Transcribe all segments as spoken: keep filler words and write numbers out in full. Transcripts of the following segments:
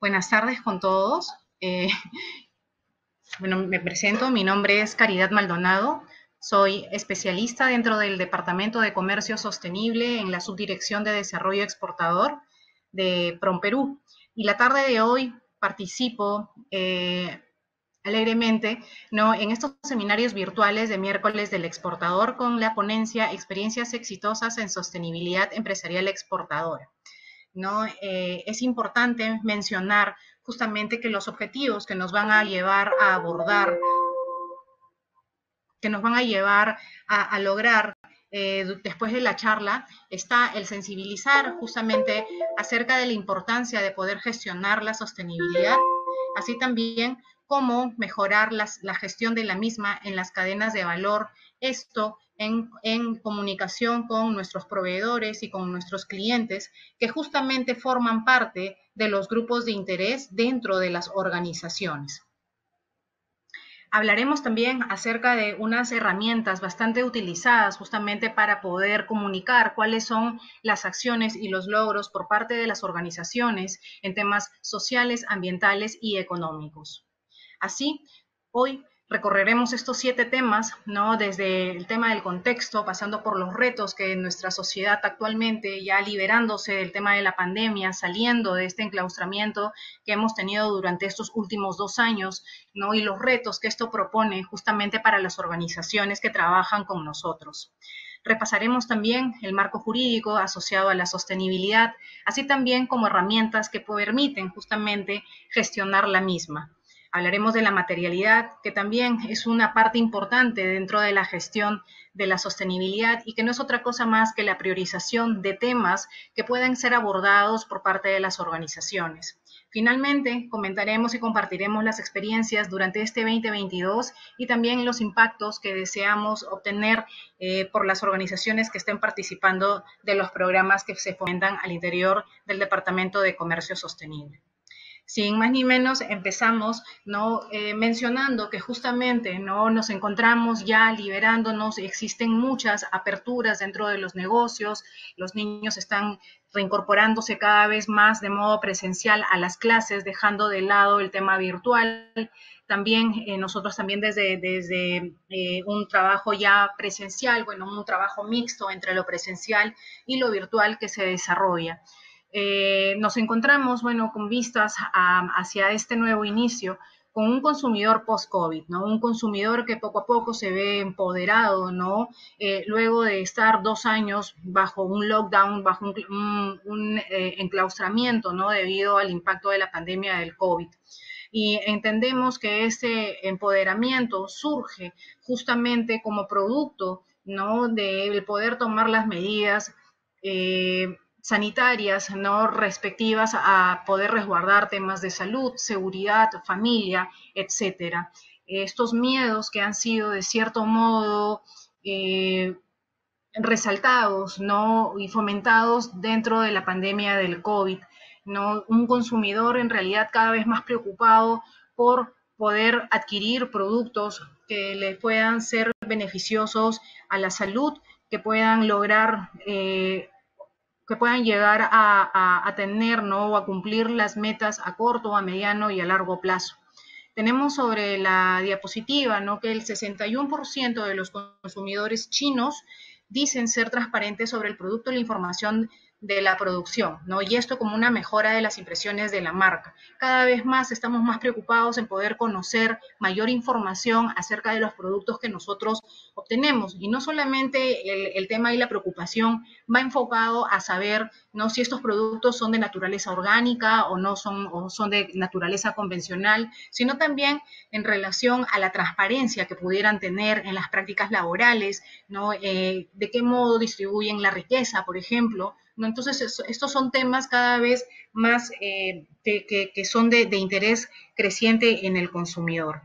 Buenas tardes con todos. Eh, bueno, me presento, mi nombre es Caridad Maldonado, soy especialista dentro del Departamento de Comercio Sostenible en la Subdirección de Desarrollo Exportador de PROMPERÚ. Y la tarde de hoy participo eh, alegremente, ¿no?, en estos seminarios virtuales de miércoles del exportador con la ponencia Experiencias exitosas en sostenibilidad empresarial exportadora. ¿No? Eh, es importante mencionar justamente que los objetivos que nos van a llevar a abordar, que nos van a llevar a, a lograr eh, después de la charla, está el sensibilizar justamente acerca de la importancia de poder gestionar la sostenibilidad, así también cómo mejorar las, la gestión de la misma en las cadenas de valor, esto en, en comunicación con nuestros proveedores y con nuestros clientes, que justamente forman parte de los grupos de interés dentro de las organizaciones. Hablaremos también acerca de unas herramientas bastante utilizadas justamente para poder comunicar cuáles son las acciones y los logros por parte de las organizaciones en temas sociales, ambientales y económicos. Así, hoy recorreremos estos siete temas, ¿no?, desde el tema del contexto, pasando por los retos que en nuestra sociedad actualmente, ya liberándose del tema de la pandemia, saliendo de este enclaustramiento que hemos tenido durante estos últimos dos años, ¿no?, y los retos que esto propone justamente para las organizaciones que trabajan con nosotros. Repasaremos también el marco jurídico asociado a la sostenibilidad, así también como herramientas que permiten justamente gestionar la misma. Hablaremos de la materialidad, que también es una parte importante dentro de la gestión de la sostenibilidad y que no es otra cosa más que la priorización de temas que pueden ser abordados por parte de las organizaciones. Finalmente, comentaremos y compartiremos las experiencias durante este veinte veintidós y también los impactos que deseamos obtener eh, por las organizaciones que estén participando de los programas que se fomentan al interior del Departamento de Comercio Sostenible. Sin más ni menos, empezamos, ¿no?, eh, mencionando que justamente, ¿no?, nos encontramos ya liberándonos, existen muchas aperturas dentro de los negocios, los niños están reincorporándose cada vez más de modo presencial a las clases, dejando de lado el tema virtual. También eh, nosotros también desde, desde eh, un trabajo ya presencial, bueno, un trabajo mixto entre lo presencial y lo virtual que se desarrolla. Eh, nos encontramos, bueno, con vistas a, hacia este nuevo inicio, con un consumidor post-COVID, ¿no? Un consumidor que poco a poco se ve empoderado, ¿no? Eh, luego de estar dos años bajo un lockdown, bajo un, un, un eh, enclaustramiento, ¿no?, debido al impacto de la pandemia del COVID. Y entendemos que ese empoderamiento surge justamente como producto, ¿no?, de poder tomar las medidas eh, sanitarias, ¿no?, respectivas a poder resguardar temas de salud, seguridad, familia, etcétera. Estos miedos que han sido de cierto modo eh, resaltados, ¿no?, y fomentados dentro de la pandemia del COVID, ¿no? Un consumidor en realidad cada vez más preocupado por poder adquirir productos que le puedan ser beneficiosos a la salud, que puedan lograr eh, que puedan llegar a, a, a tener, ¿no?, o a cumplir las metas a corto, a mediano y a largo plazo. Tenemos sobre la diapositiva, ¿no?, que el sesenta y uno por ciento de los consumidores chinos dicen ser transparentes sobre el producto y la información de la producción, ¿no? Y esto como una mejora de las impresiones de la marca. Cada vez más estamos más preocupados en poder conocer mayor información acerca de los productos que nosotros obtenemos. Y no solamente el, el tema y la preocupación va enfocado a saber, ¿no?, si estos productos son de naturaleza orgánica o no son, o son de naturaleza convencional, sino también en relación a la transparencia que pudieran tener en las prácticas laborales, ¿no? Eh, de qué modo distribuyen la riqueza, por ejemplo, ¿no? Entonces, eso, estos son temas cada vez más eh, que, que, que son de, de interés creciente en el consumidor.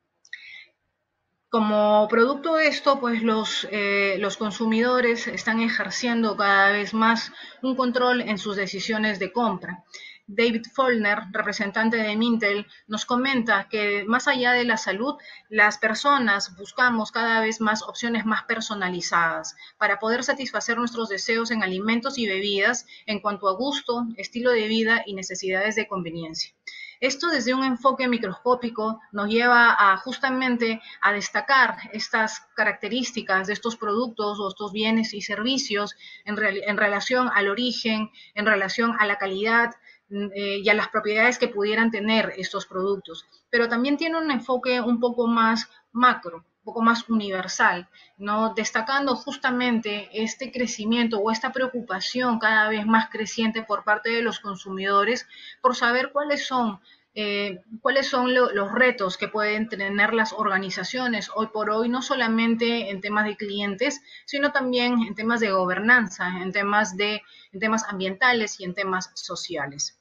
Como producto de esto, pues los, eh, los consumidores están ejerciendo cada vez más un control en sus decisiones de compra. David Follner, representante de Mintel, nos comenta que más allá de la salud, las personas buscamos cada vez más opciones más personalizadas para poder satisfacer nuestros deseos en alimentos y bebidas en cuanto a gusto, estilo de vida y necesidades de conveniencia. Esto desde un enfoque microscópico nos lleva a justamente a destacar estas características de estos productos o estos bienes y servicios en, re en relación al origen, en relación a la calidad eh, y a las propiedades que pudieran tener estos productos. Pero también tiene un enfoque un poco más macro, un poco más universal, ¿no? Destacando justamente este crecimiento o esta preocupación cada vez más creciente por parte de los consumidores por saber cuáles son eh, cuáles son lo, los retos que pueden tener las organizaciones hoy por hoy, no solamente en temas de clientes, sino también en temas de gobernanza, en temas, de, en temas ambientales y en temas sociales.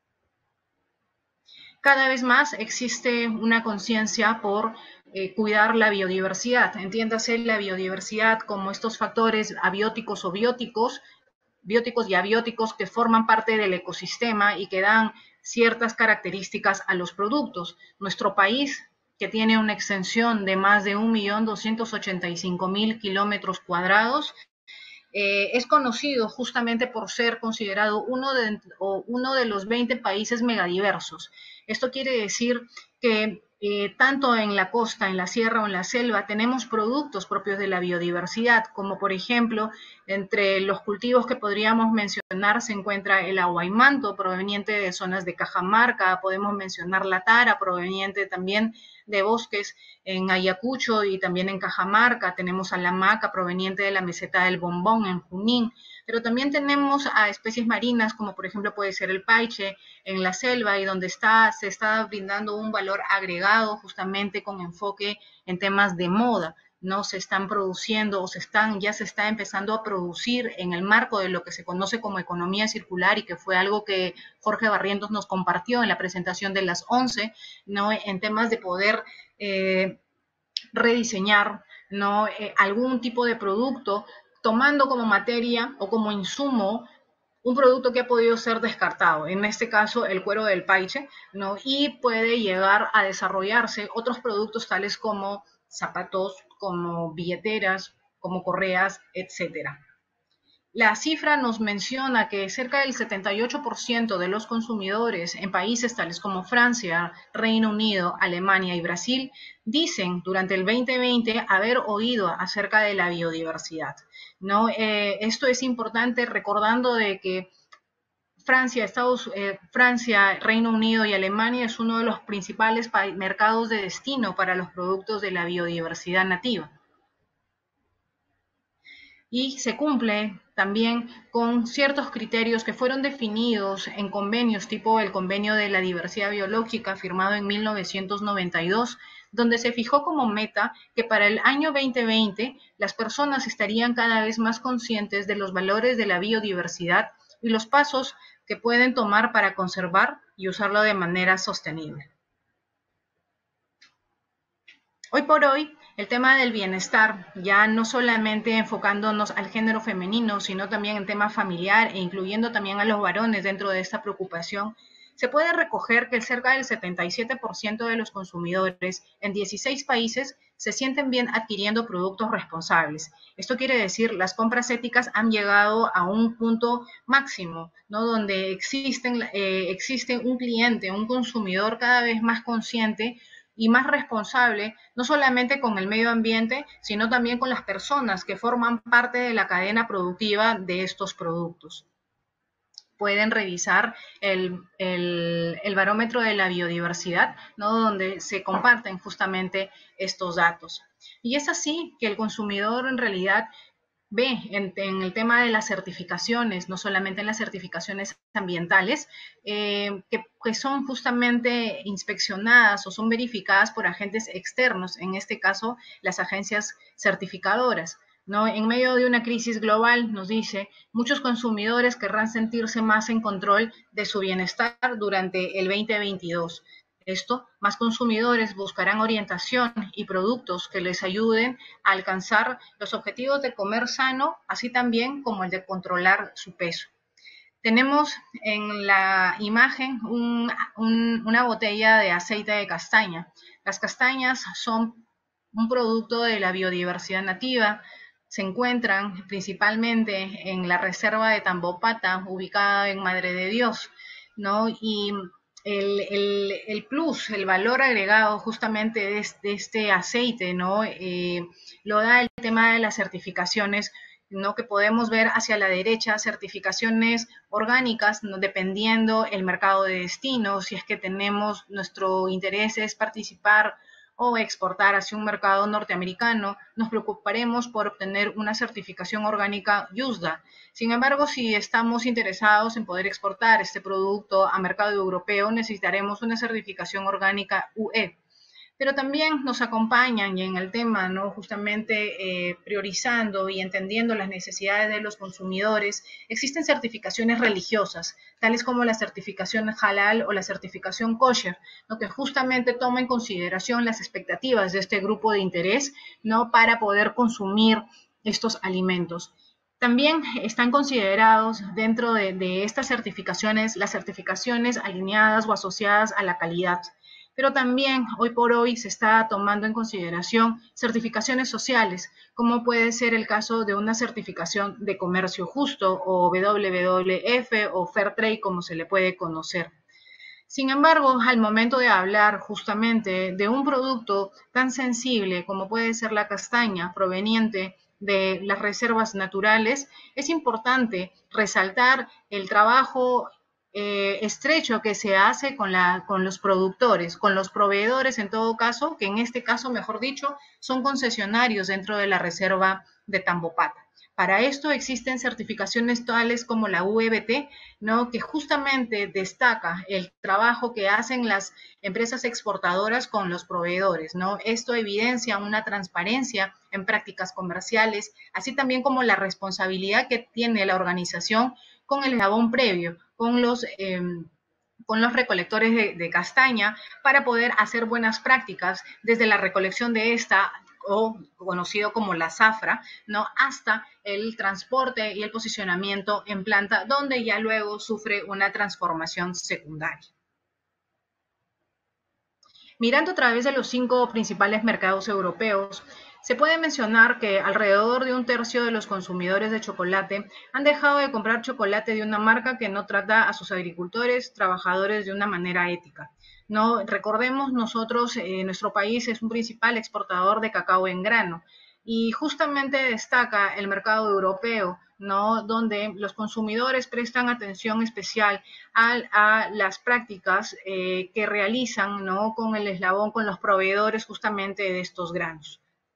Cada vez más existe una conciencia por eh, cuidar la biodiversidad. Entiéndase la biodiversidad como estos factores abióticos o bióticos, bióticos y abióticos que forman parte del ecosistema y que dan ciertas características a los productos. Nuestro país, que tiene una extensión de más de un millón doscientos ochenta y cinco mil kilómetros cuadrados, eh, es conocido justamente por ser considerado uno de, o uno de los veinte países megadiversos. Esto quiere decir que eh, tanto en la costa, en la sierra o en la selva tenemos productos propios de la biodiversidad, como por ejemplo, entre los cultivos que podríamos mencionar se encuentra el ahuaymanto proveniente de zonas de Cajamarca, podemos mencionar la tara proveniente también de bosques en Ayacucho y también en Cajamarca, tenemos a la maca proveniente de la meseta del Bombón en Junín, pero también tenemos a especies marinas como por ejemplo puede ser el paiche en la selva y donde está, se está brindando un valor agregado justamente con enfoque en temas de moda. No se están produciendo o se están, ya se está empezando a producir en el marco de lo que se conoce como economía circular y que fue algo que Jorge Barrientos nos compartió en la presentación de las once, ¿no? En temas de poder eh, rediseñar, ¿no? Eh, algún tipo de producto tomando como materia o como insumo un producto que ha podido ser descartado, en este caso el cuero del paiche, ¿no? Y puede llegar a desarrollarse otros productos tales como zapatos, como billeteras, como correas, etcétera. La cifra nos menciona que cerca del setenta y ocho por ciento de los consumidores en países tales como Francia, Reino Unido, Alemania y Brasil dicen durante el veinte veinte haber oído acerca de la biodiversidad, ¿no? Eh, esto es importante recordando de que Francia, Estados, eh, Francia, Reino Unido y Alemania es uno de los principales mercados de destino para los productos de la biodiversidad nativa. Y se cumple también con ciertos criterios que fueron definidos en convenios tipo el Convenio de la Diversidad Biológica firmado en mil novecientos noventa y dos, donde se fijó como meta que para el año veinte veinte las personas estarían cada vez más conscientes de los valores de la biodiversidad y los pasos que pueden tomar para conservar y usarlo de manera sostenible. Hoy por hoy, el tema del bienestar, ya no solamente enfocándonos al género femenino, sino también en tema familiar e incluyendo también a los varones dentro de esta preocupación, se puede recoger que cerca del setenta y siete por ciento de los consumidores en dieciséis países se sienten bien adquiriendo productos responsables. Esto quiere decir, las compras éticas han llegado a un punto máximo, ¿no? Donde existen, eh, existe un cliente, un consumidor cada vez más consciente y más responsable, no solamente con el medio ambiente, sino también con las personas que forman parte de la cadena productiva de estos productos. Pueden revisar el, el, el barómetro de la biodiversidad, ¿no? Donde se comparten justamente estos datos. Y es así que el consumidor en realidad ve en, en el tema de las certificaciones, no solamente en las certificaciones ambientales, eh, que, que son justamente inspeccionadas o son verificadas por agentes externos, en este caso las agencias certificadoras, ¿no? En medio de una crisis global, nos dice, muchos consumidores querrán sentirse más en control de su bienestar durante el veinte veintidós. Esto, más consumidores buscarán orientación y productos que les ayuden a alcanzar los objetivos de comer sano, así también como el de controlar su peso. Tenemos en la imagen un, un, una botella de aceite de castaña. Las castañas son un producto de la biodiversidad nativa. Se encuentran principalmente en la reserva de Tambopata, ubicada en Madre de Dios, ¿no? Y el, el, el plus, el valor agregado justamente de este, de este aceite, ¿no? Eh, lo da el tema de las certificaciones, ¿no? Que podemos ver hacia la derecha, certificaciones orgánicas, ¿no? Dependiendo el mercado de destino, si es que tenemos nuestro interés es participar o exportar hacia un mercado norteamericano, nos preocuparemos por obtener una certificación orgánica USDA. Sin embargo, si estamos interesados en poder exportar este producto a mercado europeo, necesitaremos una certificación orgánica U E. Pero también nos acompañan y en el tema, ¿no? Justamente eh, priorizando y entendiendo las necesidades de los consumidores, existen certificaciones religiosas, tales como la certificación halal o la certificación kosher, ¿no? Que justamente toma en consideración las expectativas de este grupo de interés, ¿no? Para poder consumir estos alimentos. También están considerados dentro de, de estas certificaciones las certificaciones alineadas o asociadas a la calidad, pero también hoy por hoy se está tomando en consideración certificaciones sociales, como puede ser el caso de una certificación de comercio justo o W W F o Fair Trade, como se le puede conocer. Sin embargo, al momento de hablar justamente de un producto tan sensible como puede ser la castaña proveniente de las reservas naturales, es importante resaltar el trabajo eh, estrecho que se hace con, la, con los productores, con los proveedores en todo caso, que en este caso, mejor dicho, son concesionarios dentro de la reserva de Tambopata. Para esto existen certificaciones tales como la U E B T, ¿no? Que justamente destaca el trabajo que hacen las empresas exportadoras con los proveedores, ¿no? Esto evidencia una transparencia en prácticas comerciales, así también como la responsabilidad que tiene la organización con el eslabón previo, con los... Eh, con los recolectores de, de castaña para poder hacer buenas prácticas desde la recolección de esta o conocido como la zafra, ¿no? Hasta el transporte y el posicionamiento en planta, donde ya luego sufre una transformación secundaria. Mirando a través de los cinco principales mercados europeos, se puede mencionar que alrededor de un tercio de los consumidores de chocolate han dejado de comprar chocolate de una marca que no trata a sus agricultores, trabajadores de una manera ética. No, recordemos, nosotros, eh, nuestro país es un principal exportador de cacao en grano y justamente destaca el mercado europeo, ¿no? Donde los consumidores prestan atención especial a, a las prácticas eh, que realizan, ¿no? Con el eslabón, con los proveedores justamente de estos granos.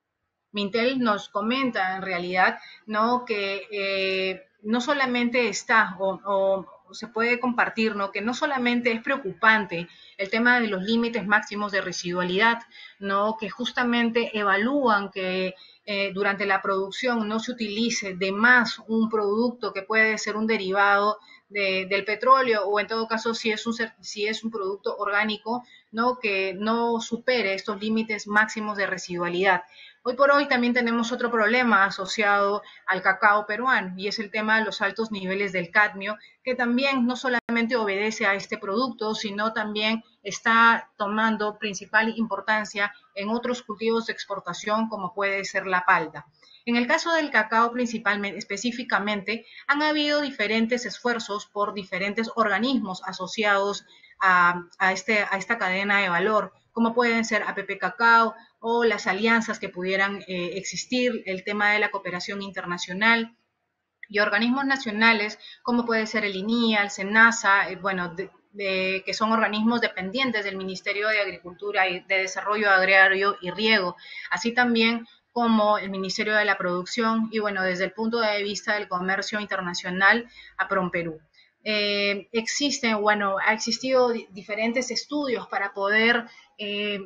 Mintel nos comenta en realidad, ¿no? Que eh, no solamente está o, o, se puede compartir, ¿no? Que no solamente es preocupante el tema de los límites máximos de residualidad, ¿no? Que justamente evalúan que eh, durante la producción no se utilice de más un producto que puede ser un derivado de, del petróleo o en todo caso si es un, si es un producto orgánico, ¿no? Que no supere estos límites máximos de residualidad. Hoy por hoy también tenemos otro problema asociado al cacao peruano y es el tema de los altos niveles del cadmio, que también no solamente obedece a este producto, sino también está tomando principal importancia en otros cultivos de exportación como puede ser la palta. En el caso del cacao principalmente, específicamente, han habido diferentes esfuerzos por diferentes organismos asociados a, a, este, a esta cadena de valor, como pueden ser A P P Cacao o las alianzas que pudieran eh, existir, el tema de la cooperación internacional y organismos nacionales, como puede ser el I N I A, el SENASA, eh, bueno, de, de, que son organismos dependientes del Ministerio de Agricultura y de Desarrollo Agrario y Riego, así también como el Ministerio de la Producción y, bueno, desde el punto de vista del comercio internacional, a PROMPERÚ. Eh, existen, bueno, ha existido diferentes estudios para poder eh,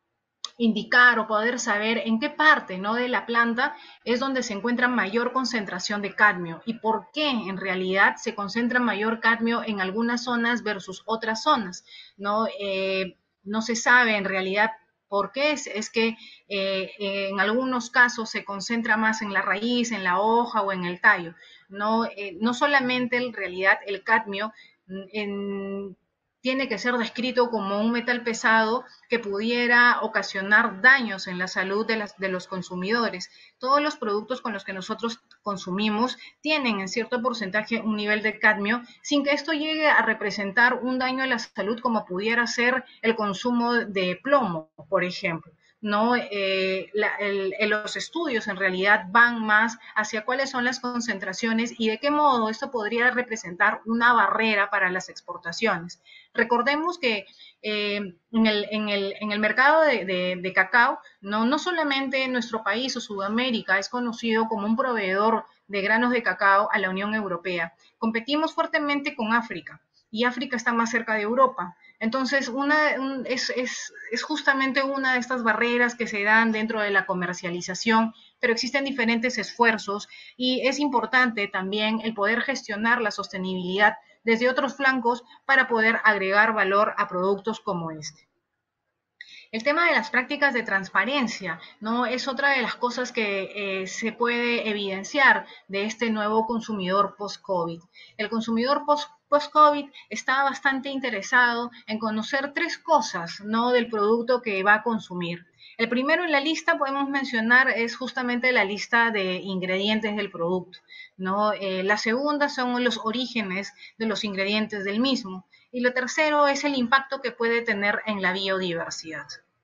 indicar o poder saber en qué parte, ¿no? De la planta es donde se encuentra mayor concentración de cadmio y por qué en realidad se concentra mayor cadmio en algunas zonas versus otras zonas, ¿no? Eh, no se sabe en realidad por qué es, es que eh, en algunos casos se concentra más en la raíz, en la hoja o en el tallo. no, eh, no solamente en realidad el cadmio en, tiene que ser descrito como un metal pesado que pudiera ocasionar daños en la salud de, las, de los consumidores. Todos los productos con los que nosotros consumimos tienen en cierto porcentaje un nivel de cadmio sin que esto llegue a representar un daño a la salud como pudiera ser el consumo de plomo, por ejemplo. ¿No? Eh, la, el, el, los estudios en realidad van más hacia cuáles son las concentraciones y de qué modo esto podría representar una barrera para las exportaciones. Recordemos que eh, en, el, en, el, en el mercado de, de, de cacao, no, no solamente nuestro país o Sudamérica es conocido como un proveedor de granos de cacao a la Unión Europea. Competimos fuertemente con África y África está más cerca de Europa. Entonces, una, un, es, es, es justamente una de estas barreras que se dan dentro de la comercialización, pero existen diferentes esfuerzos y es importante también el poder gestionar la sostenibilidad desde otros flancos para poder agregar valor a productos como este. El tema de las prácticas de transparencia, ¿no? Es otra de las cosas que eh, se puede evidenciar de este nuevo consumidor post-COVID. El consumidor post post-COVID está bastante interesado en conocer tres cosas, ¿no? Del producto que va a consumir. El primero en la lista podemos mencionar es justamente la lista de ingredientes del producto, ¿no? Eh, la segunda son los orígenes de los ingredientes del mismo. Y lo tercero es el impacto que puede tener en la biodiversidad.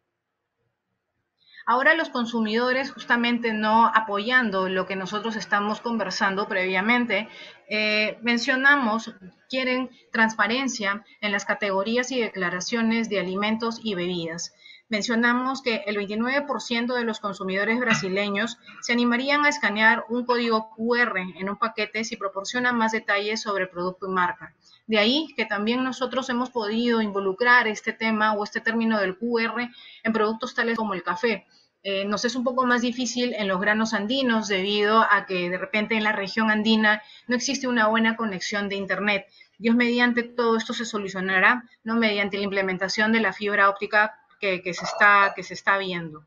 Ahora los consumidores, justamente no apoyando lo que nosotros estamos conversando previamente, eh, mencionamos, quieren transparencia en las categorías y declaraciones de alimentos y bebidas. Mencionamos que el veintinueve por ciento de los consumidores brasileños se animarían a escanear un código cu erre en un paquete si proporciona más detalles sobre el producto y marca. De ahí que también nosotros hemos podido involucrar este tema o este término del cu erre en productos tales como el café. Eh, nos es un poco más difícil en los granos andinos debido a que de repente en la región andina no existe una buena conexión de internet. Dios mediante todo esto se solucionará, ¿no? Mediante la implementación de la fibra óptica que, que, se, está, que se está viendo.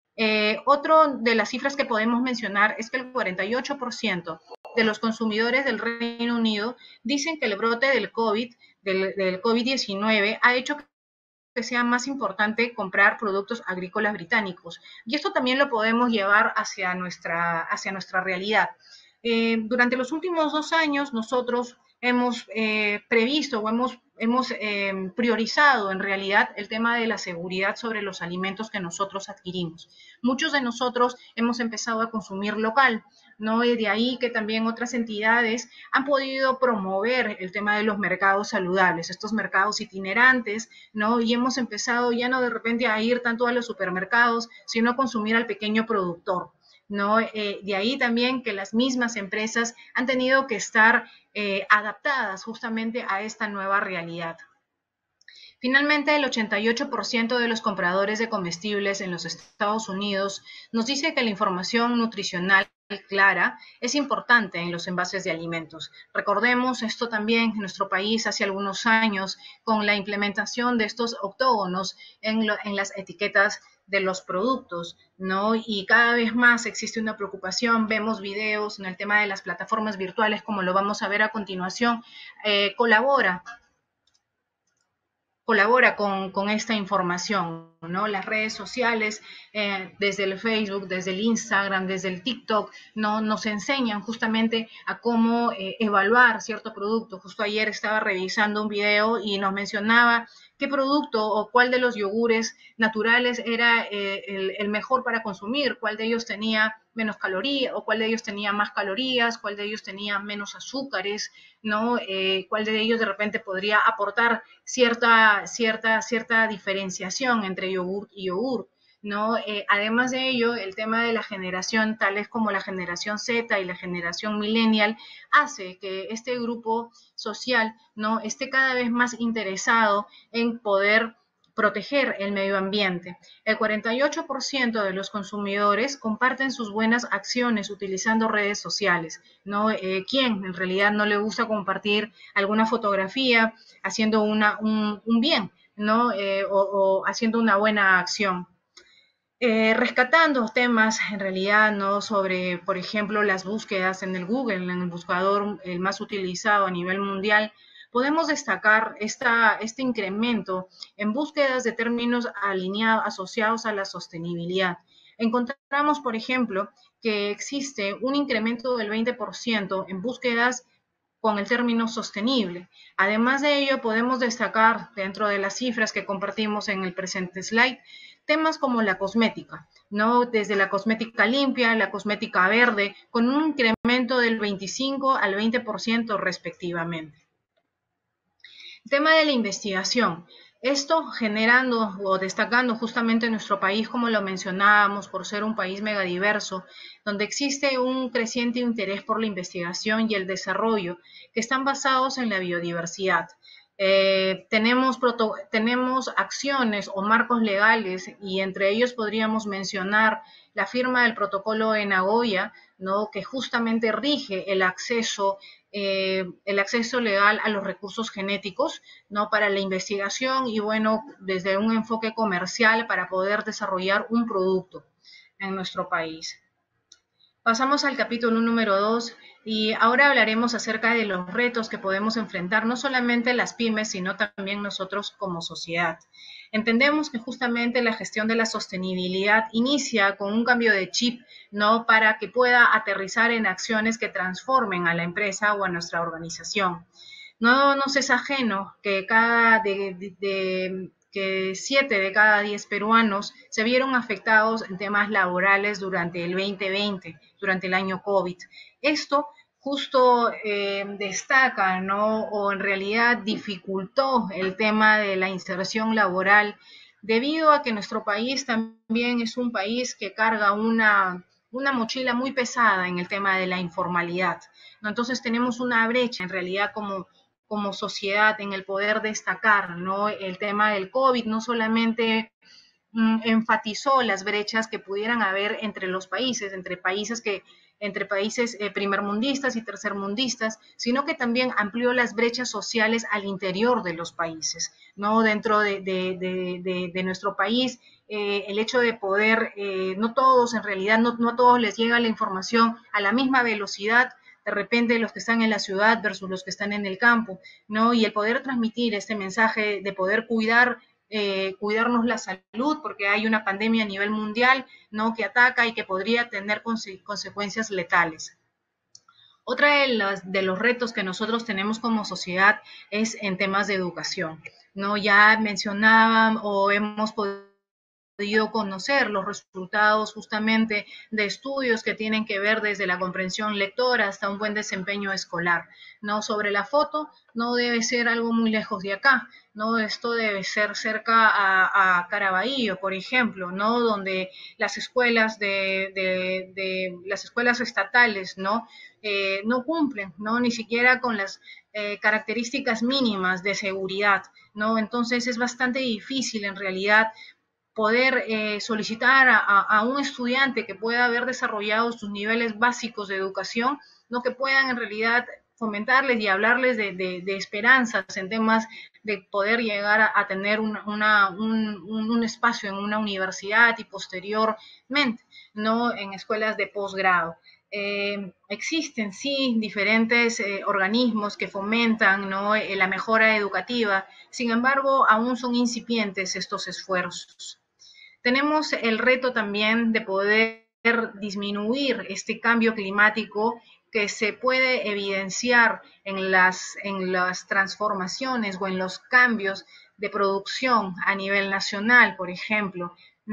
Eh, otro de las cifras que podemos mencionar es que el cuarenta y ocho por ciento de los consumidores del Reino Unido dicen que el brote del COVID, del, del COVID diecinueve ha hecho que sea más importante comprar productos agrícolas británicos. Y esto también lo podemos llevar hacia nuestra, hacia nuestra realidad. Eh, durante los últimos dos años nosotros hemos eh, previsto o hemos, hemos eh, priorizado en realidad el tema de la seguridad sobre los alimentos que nosotros adquirimos. Muchos de nosotros hemos empezado a consumir local, ¿no? Y de ahí que también otras entidades han podido promover el tema de los mercados saludables, estos mercados itinerantes, ¿no? Y hemos empezado ya no de repente a ir tanto a los supermercados, sino a consumir al pequeño productor. ¿No? Eh, de ahí también que las mismas empresas han tenido que estar eh, adaptadas justamente a esta nueva realidad. Finalmente, el ochenta y ocho por ciento de los compradores de comestibles en los Estados Unidos nos dice que la información nutricional clara es importante en los envases de alimentos. Recordemos esto también en nuestro país hace algunos años con la implementación de estos octógonos en, lo, en las etiquetas de los productos, ¿no? Y cada vez más existe una preocupación, vemos videos en el tema de las plataformas virtuales, como lo vamos a ver a continuación, eh, colabora colabora con, con esta información, ¿no? Las redes sociales, eh, desde el Facebook, desde el Instagram, desde el TikTok, ¿no? Nos enseñan justamente a cómo eh, evaluar cierto producto. Justo ayer estaba revisando un video y nos mencionaba qué producto o cuál de los yogures naturales era eh, el, el mejor para consumir, cuál de ellos tenía menos calorías o cuál de ellos tenía más calorías, cuál de ellos tenía menos azúcares, ¿no? Eh, cuál de ellos de repente podría aportar cierta, cierta, cierta diferenciación entre yogur y yogur, ¿no? Eh, además de ello, el tema de la generación, tales como la generación Z y la generación millennial, hace que este grupo social, ¿no? esté cada vez más interesado en poder proteger el medio ambiente. El cuarenta y ocho por ciento de los consumidores comparten sus buenas acciones utilizando redes sociales, ¿no? Eh, ¿Quién en realidad no le gusta compartir alguna fotografía haciendo una, un, un bien, ¿no? Eh, o, o haciendo una buena acción? Eh, rescatando temas en realidad, ¿no? Sobre, por ejemplo, las búsquedas en el Google, en el buscador el más utilizado a nivel mundial, podemos destacar esta, este incremento en búsquedas de términos alineados, asociados a la sostenibilidad. Encontramos, por ejemplo, que existe un incremento del veinte por ciento en búsquedas con el término sostenible. Además de ello, podemos destacar dentro de las cifras que compartimos en el presente slide, temas como la cosmética, ¿no? Desde la cosmética limpia, la cosmética verde, con un incremento del veinticinco al veinte por ciento respectivamente. El tema de la investigación. Esto generando o destacando justamente nuestro país, como lo mencionábamos, por ser un país megadiverso, donde existe un creciente interés por la investigación y el desarrollo, que están basados en la biodiversidad. Eh, tenemos, proto, tenemos acciones o marcos legales y entre ellos podríamos mencionar la firma del protocolo de Nagoya, ¿no? Que justamente rige el acceso eh, el acceso legal a los recursos genéticos, ¿no? Para la investigación y, bueno, desde un enfoque comercial para poder desarrollar un producto en nuestro país. Pasamos al capítulo número dos y ahora hablaremos acerca de los retos que podemos enfrentar no solamente las pymes, sino también nosotros como sociedad. Entendemos que justamente la gestión de la sostenibilidad inicia con un cambio de chip, ¿no? Para que pueda aterrizar en acciones que transformen a la empresa o a nuestra organización. No nos es ajeno que cada de, de, de que siete de cada diez peruanos se vieron afectados en temas laborales durante el veinte veinte, durante el año COVID. Esto justo eh, destaca, ¿no? O en realidad dificultó el tema de la inserción laboral debido a que nuestro país también es un país que carga una, una mochila muy pesada en el tema de la informalidad, ¿no? Entonces tenemos una brecha en realidad como como sociedad en el poder destacar, ¿no? El tema del COVID no solamente mm, enfatizó las brechas que pudieran haber entre los países, entre países que entre países eh, primermundistas y tercermundistas, sino que también amplió las brechas sociales al interior de los países, ¿no? Dentro de, de, de, de, de nuestro país, eh, el hecho de poder, eh, no todos en realidad, no, no a todos les llega la información a la misma velocidad, de repente los que están en la ciudad versus los que están en el campo, ¿no? Y el poder transmitir este mensaje de poder cuidar, eh, cuidarnos la salud, porque hay una pandemia a nivel mundial, ¿no? Que ataca y que podría tener conse consecuencias letales. Otra de los, de los retos que nosotros tenemos como sociedad es en temas de educación, ¿no? Ya mencionaban o hemos podido podido conocer los resultados justamente de estudios que tienen que ver desde la comprensión lectora hasta un buen desempeño escolar, ¿no? Sobre la foto no debe ser algo muy lejos de acá, ¿no? Esto debe ser cerca a, a Caraballo, por ejemplo, ¿no? Donde las escuelas de, de, de las escuelas estatales, ¿no? Eh, no cumplen, ¿no? Ni siquiera con las eh, características mínimas de seguridad, ¿no? Entonces es bastante difícil en realidad poder eh, solicitar a, a, un estudiante que pueda haber desarrollado sus niveles básicos de educación, no que puedan en realidad fomentarles y hablarles de, de, de esperanzas en temas de poder llegar a, a tener una, una, un, un, espacio en una universidad y posteriormente, no en escuelas de posgrado. Eh, existen sí diferentes eh, organismos que fomentan, ¿no? eh, la mejora educativa, sin embargo aún son incipientes estos esfuerzos. Tenemos el reto también de poder disminuir este cambio climático que se puede evidenciar en las, en las transformaciones o en los cambios de producción a nivel nacional, por ejemplo.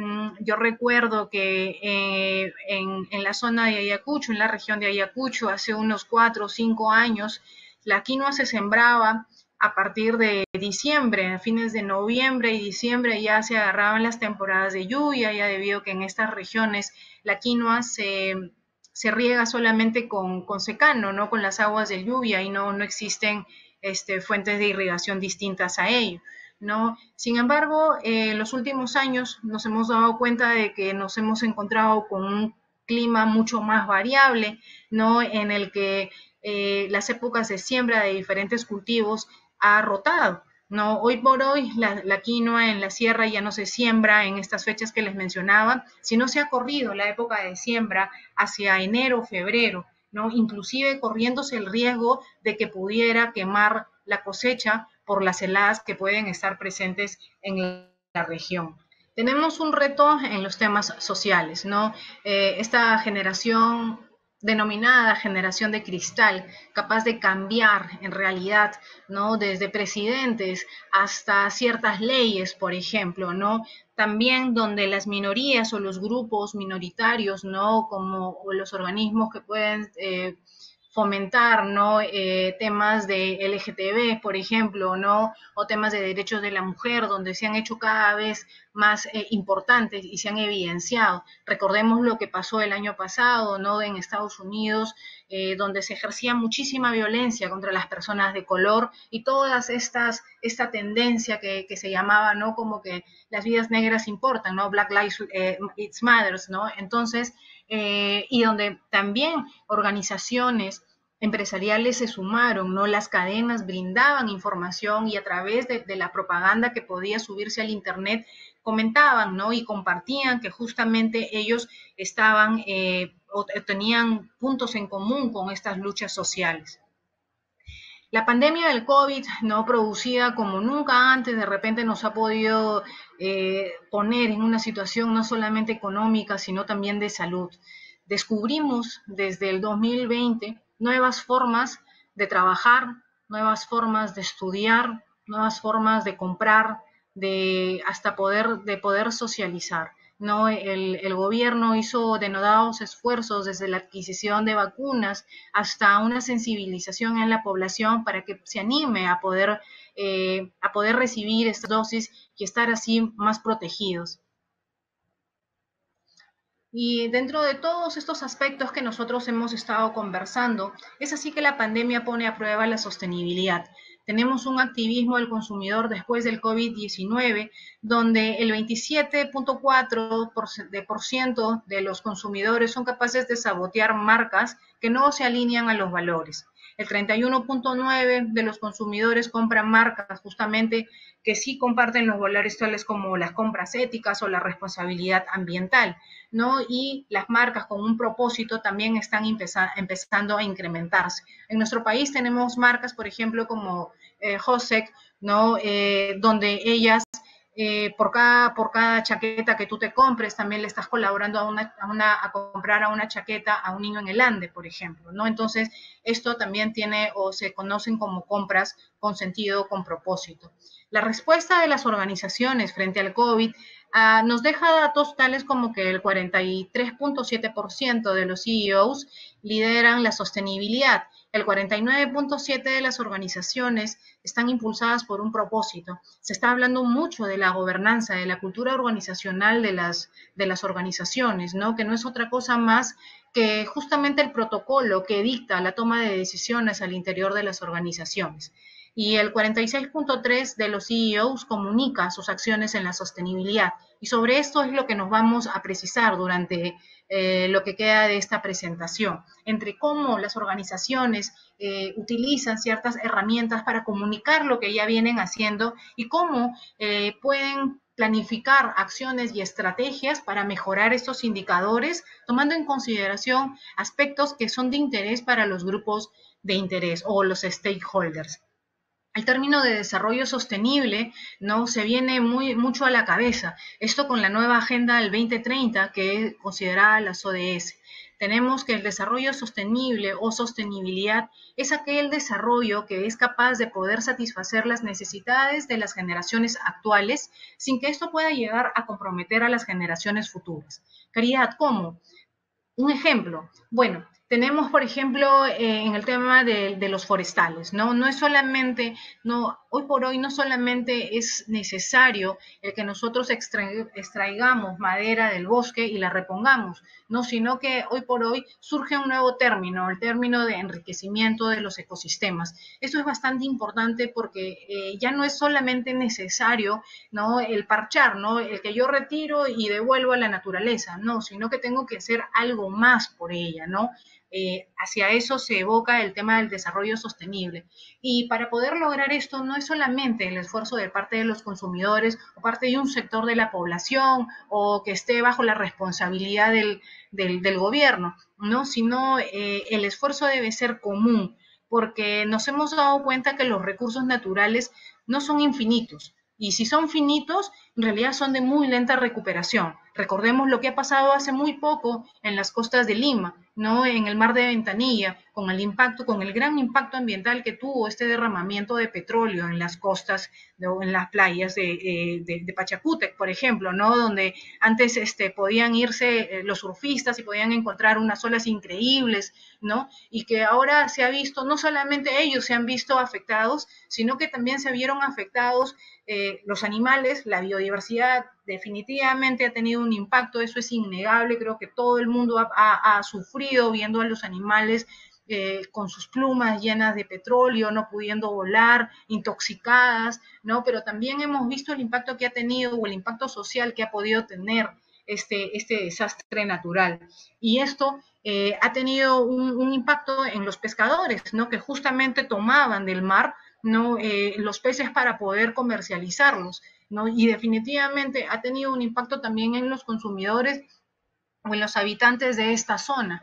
Yo recuerdo que eh, en, en la zona de Ayacucho, en la región de Ayacucho, hace unos cuatro o cinco años, la quinoa se sembraba a partir de diciembre, a fines de noviembre y diciembre ya se agarraban las temporadas de lluvia, ya debido a que en estas regiones la quinoa se, se riega solamente con, con secano, ¿no? Con las aguas de lluvia y no, no existen este, fuentes de irrigación distintas a ello, ¿no? Sin embargo, en eh, los últimos años nos hemos dado cuenta de que nos hemos encontrado con un clima mucho más variable, ¿no? En el que eh, las épocas de siembra de diferentes cultivos ha rotado, No, hoy por hoy la, la quinoa en la sierra ya no se siembra en estas fechas que les mencionaba, sino se ha corrido la época de siembra hacia enero, febrero, ¿no? Inclusive corriéndose el riesgo de que pudiera quemar la cosecha por las heladas que pueden estar presentes en la región. Tenemos un reto en los temas sociales, ¿no? Eh, esta generación denominada generación de cristal, capaz de cambiar en realidad, ¿no? Desde presidentes hasta ciertas leyes, por ejemplo, ¿no? También donde las minorías o los grupos minoritarios, ¿no? Como los organismos que pueden eh, fomentar, ¿no? Eh, temas de L G T B, por ejemplo, ¿no? O temas de derechos de la mujer, donde se han hecho cada vez más eh, importantes y se han evidenciado. Recordemos lo que pasó el año pasado, ¿no? En Estados Unidos, eh, donde se ejercía muchísima violencia contra las personas de color y todas estas, esta tendencia que, que se llamaba, ¿no? Como que las vidas negras importan, ¿no? Black Lives eh, It Matters, ¿no? Entonces, eh, y donde también organizaciones empresariales se sumaron, ¿no? Las cadenas brindaban información y a través de, de la propaganda que podía subirse al Internet comentaban, ¿no? Y compartían que justamente ellos estaban eh, o tenían puntos en común con estas luchas sociales. La pandemia del COVID, no producida como nunca antes, de repente nos ha podido eh, poner en una situación no solamente económica, sino también de salud. Descubrimos desde el dos mil veinte nuevas formas de trabajar, nuevas formas de estudiar, nuevas formas de comprar, de hasta poder, de poder socializar. ¿No? El, el, gobierno hizo denodados esfuerzos desde la adquisición de vacunas hasta una sensibilización en la población para que se anime a poder, eh, a poder recibir estas dosis y estar así más protegidos. Y dentro de todos estos aspectos que nosotros hemos estado conversando, es así que la pandemia pone a prueba la sostenibilidad. Tenemos un activismo del consumidor después del COVID diecinueve, donde el veintisiete punto cuatro por ciento de los consumidores son capaces de sabotear marcas que no se alinean a los valores. El treinta y uno punto nueve por ciento de los consumidores compran marcas justamente que sí comparten los valores tales como las compras éticas o la responsabilidad ambiental, ¿no? Y las marcas con un propósito también están empezando a incrementarse. En nuestro país tenemos marcas, por ejemplo, como eh, Josec, ¿no? Eh, donde ellas eh, por, cada, por cada chaqueta que tú te compres, también le estás colaborando a, una, a, una, a comprar a una chaqueta a un niño en el Ande, por ejemplo, ¿no? Entonces, esto también tiene o se conocen como compras con sentido, con propósito. La respuesta de las organizaciones frente al COVID uh, nos deja datos tales como que el cuarenta y tres punto siete por ciento de los C E Os lideran la sostenibilidad, el cuarenta y nueve punto siete por ciento de las organizaciones están impulsadas por un propósito. Se está hablando mucho de la gobernanza, de la cultura organizacional de las, de las organizaciones, ¿no? Que no es otra cosa más que justamente el protocolo que dicta la toma de decisiones al interior de las organizaciones. Y el cuarenta y seis punto tres por ciento de los C E Os comunica sus acciones en la sostenibilidad. Y sobre esto es lo que nos vamos a precisar durante eh, lo que queda de esta presentación, entre cómo las organizaciones eh, utilizan ciertas herramientas para comunicar lo que ya vienen haciendo y cómo eh, pueden planificar acciones y estrategias para mejorar estos indicadores, tomando en consideración aspectos que son de interés para los grupos de interés o los stakeholders. El término de desarrollo sostenible no se viene muy mucho a la cabeza. Esto con la nueva agenda del veinte treinta que es considerada las O D S. Tenemos que el desarrollo sostenible o sostenibilidad es aquel desarrollo que es capaz de poder satisfacer las necesidades de las generaciones actuales sin que esto pueda llegar a comprometer a las generaciones futuras. Caridad, ¿cómo? Un ejemplo, bueno, tenemos, por ejemplo, eh, en el tema de, de, los forestales, ¿no? No es solamente, no, hoy por hoy no solamente es necesario el que nosotros extra, extraigamos madera del bosque y la repongamos, ¿no? Sino que hoy por hoy surge un nuevo término, el término de enriquecimiento de los ecosistemas. Esto es bastante importante porque eh, ya no es solamente necesario, ¿no? El parchar, ¿no? El que yo retiro y devuelvo a la naturaleza, no, sino que tengo que hacer algo más por ella, ¿no? Eh, hacia eso se evoca el tema del desarrollo sostenible. Y para poder lograr esto no es solamente el esfuerzo de parte de los consumidores o parte de un sector de la población o que esté bajo la responsabilidad del, del, del gobierno, ¿no? Sino eh, el esfuerzo debe ser común, porque nos hemos dado cuenta que los recursos naturales no son infinitos. Y si son finitos, en realidad son de muy lenta recuperación. Recordemos lo que ha pasado hace muy poco en las costas de Lima, ¿no? En el mar de Ventanilla, con el impacto, con el gran impacto ambiental que tuvo este derramamiento de petróleo en las costas, ¿no? En las playas de, eh, de, de Pachacútec, por ejemplo, ¿no? Donde antes este, podían irse eh, los surfistas y podían encontrar unas olas increíbles, ¿no? Y que ahora se ha visto, no solamente ellos se han visto afectados, sino que también se vieron afectados eh, los animales, la biodiversidad definitivamente ha tenido un impacto, eso es innegable, creo que todo el mundo ha, ha, ha sufrido viendo a los animales eh, con sus plumas llenas de petróleo, no pudiendo volar, intoxicadas, ¿no? Pero también hemos visto el impacto que ha tenido o el impacto social que ha podido tener este, este desastre natural. Y esto eh, ha tenido un, un impacto en los pescadores, ¿no? Que justamente tomaban del mar, ¿no? Eh, los peces para poder comercializarlos, ¿no? Y definitivamente ha tenido un impacto también en los consumidores o en los habitantes de esta zona.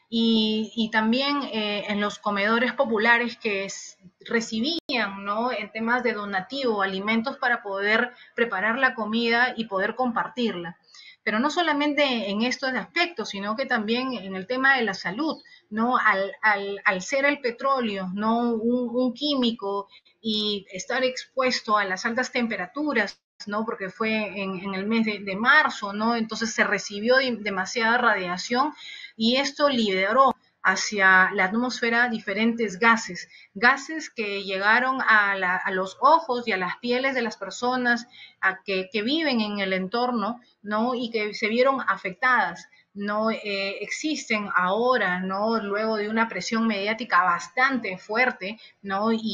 Y, y también eh, en los comedores populares que es, recibían, ¿no? En temas de donativo, alimentos para poder preparar la comida y poder compartirla. Pero no solamente en estos aspectos, sino que también en el tema de la salud, ¿no? Al, al, al ser el petróleo, ¿no? Un, un químico y estar expuesto a las altas temperaturas, ¿no? Porque fue en, en el mes de, de, marzo, ¿no? Entonces se recibió de, demasiada radiación y esto liberó hacia la atmósfera diferentes gases, gases que llegaron a, la, a los ojos y a las pieles de las personas a que, que viven en el entorno, ¿no? Y que se vieron afectadas. No eh, existen ahora, ¿no? Luego de una presión mediática bastante fuerte, ¿no? Y,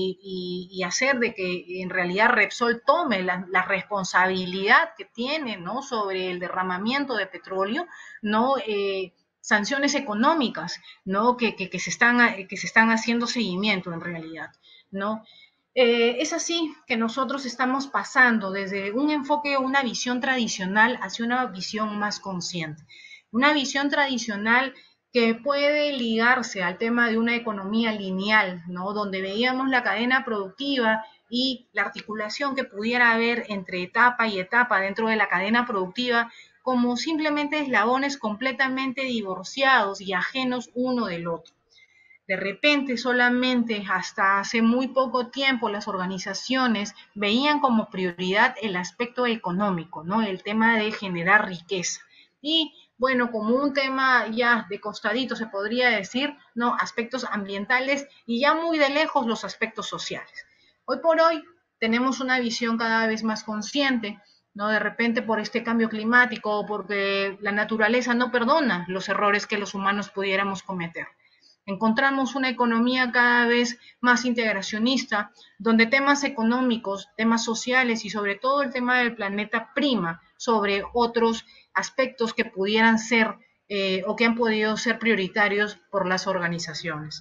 y, y hacer de que en realidad Repsol tome la, la, responsabilidad que tiene, ¿no? Sobre el derramamiento de petróleo, ¿no? Eh, sanciones económicas, ¿no? Que, que, que, se están, que se están haciendo seguimiento en realidad, ¿no? Eh, es así que nosotros estamos pasando desde un enfoque, una visión tradicional hacia una visión más consciente. Una visión tradicional que puede ligarse al tema de una economía lineal, ¿no? Donde veíamos la cadena productiva y la articulación que pudiera haber entre etapa y etapa dentro de la cadena productiva como simplemente eslabones completamente divorciados y ajenos uno del otro. De repente, solamente hasta hace muy poco tiempo, las organizaciones veían como prioridad el aspecto económico, ¿no? El tema de generar riqueza. Y bueno, como un tema ya de costadito se podría decir, ¿no? Aspectos ambientales y ya muy de lejos los aspectos sociales. Hoy por hoy tenemos una visión cada vez más consciente, ¿no? De repente por este cambio climático, porque la naturaleza no perdona los errores que los humanos pudiéramos cometer. Encontramos una economía cada vez más integracionista, donde temas económicos, temas sociales y sobre todo el tema del planeta prima sobre otros aspectos que pudieran ser eh, o que han podido ser prioritarios por las organizaciones.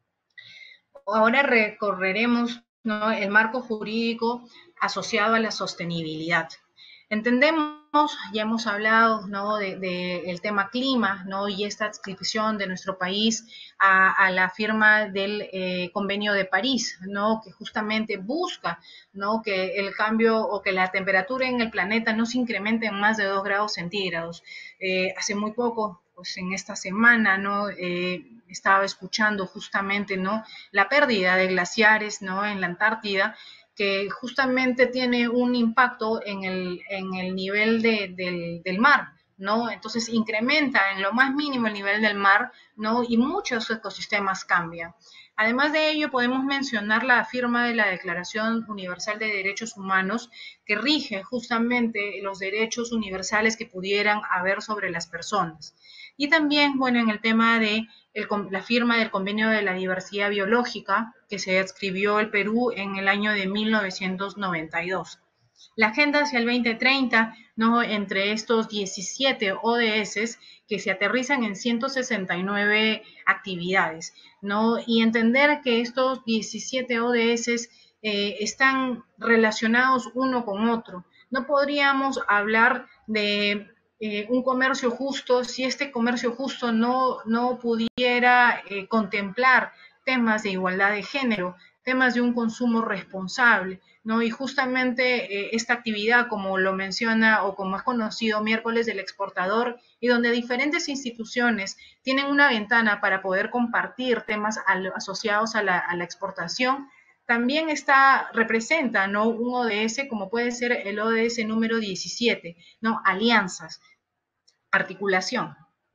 Ahora recorreremos, ¿no? El marco jurídico asociado a la sostenibilidad. Entendemos, ya hemos hablado, ¿no? de, de el tema clima, ¿no? Y esta adscripción de nuestro país a, a la firma del eh, Convenio de París, ¿no? Que justamente busca, ¿no? Que el cambio o que la temperatura en el planeta no se incremente en más de dos grados centígrados. Eh, hace muy poco, pues en esta semana, ¿no? Eh, estaba escuchando justamente, ¿no? La pérdida de glaciares, ¿no? En la Antártida, que justamente tiene un impacto en el, en el nivel de, del, del mar, ¿no? Entonces incrementa en lo más mínimo el nivel del mar, ¿no? Y muchos ecosistemas cambian. Además de ello, podemos mencionar la firma de la Declaración Universal de Derechos Humanos, que rige justamente los derechos universales que pudieran haber sobre las personas. Y también, bueno, en el tema de el, la firma del Convenio de la Diversidad Biológica, que se adscribió el Perú en el año de mil novecientos noventa y dos. La agenda hacia el veinte treinta, ¿no? Entre estos diecisiete O D S que se aterrizan en ciento sesenta y nueve actividades, ¿no? Y entender que estos diecisiete O D S eh, están relacionados uno con otro. No podríamos hablar de eh, un comercio justo si este comercio justo no, no pudiera eh, contemplar temas de igualdad de género, temas de un consumo responsable, ¿no? Y justamente eh, esta actividad, como lo menciona o como es conocido, miércoles del exportador, y donde diferentes instituciones tienen una ventana para poder compartir temas al, asociados a la, a la exportación, también está, representa, ¿no? Un O D S como puede ser el O D S número diecisiete, ¿no? Alianzas, articulación.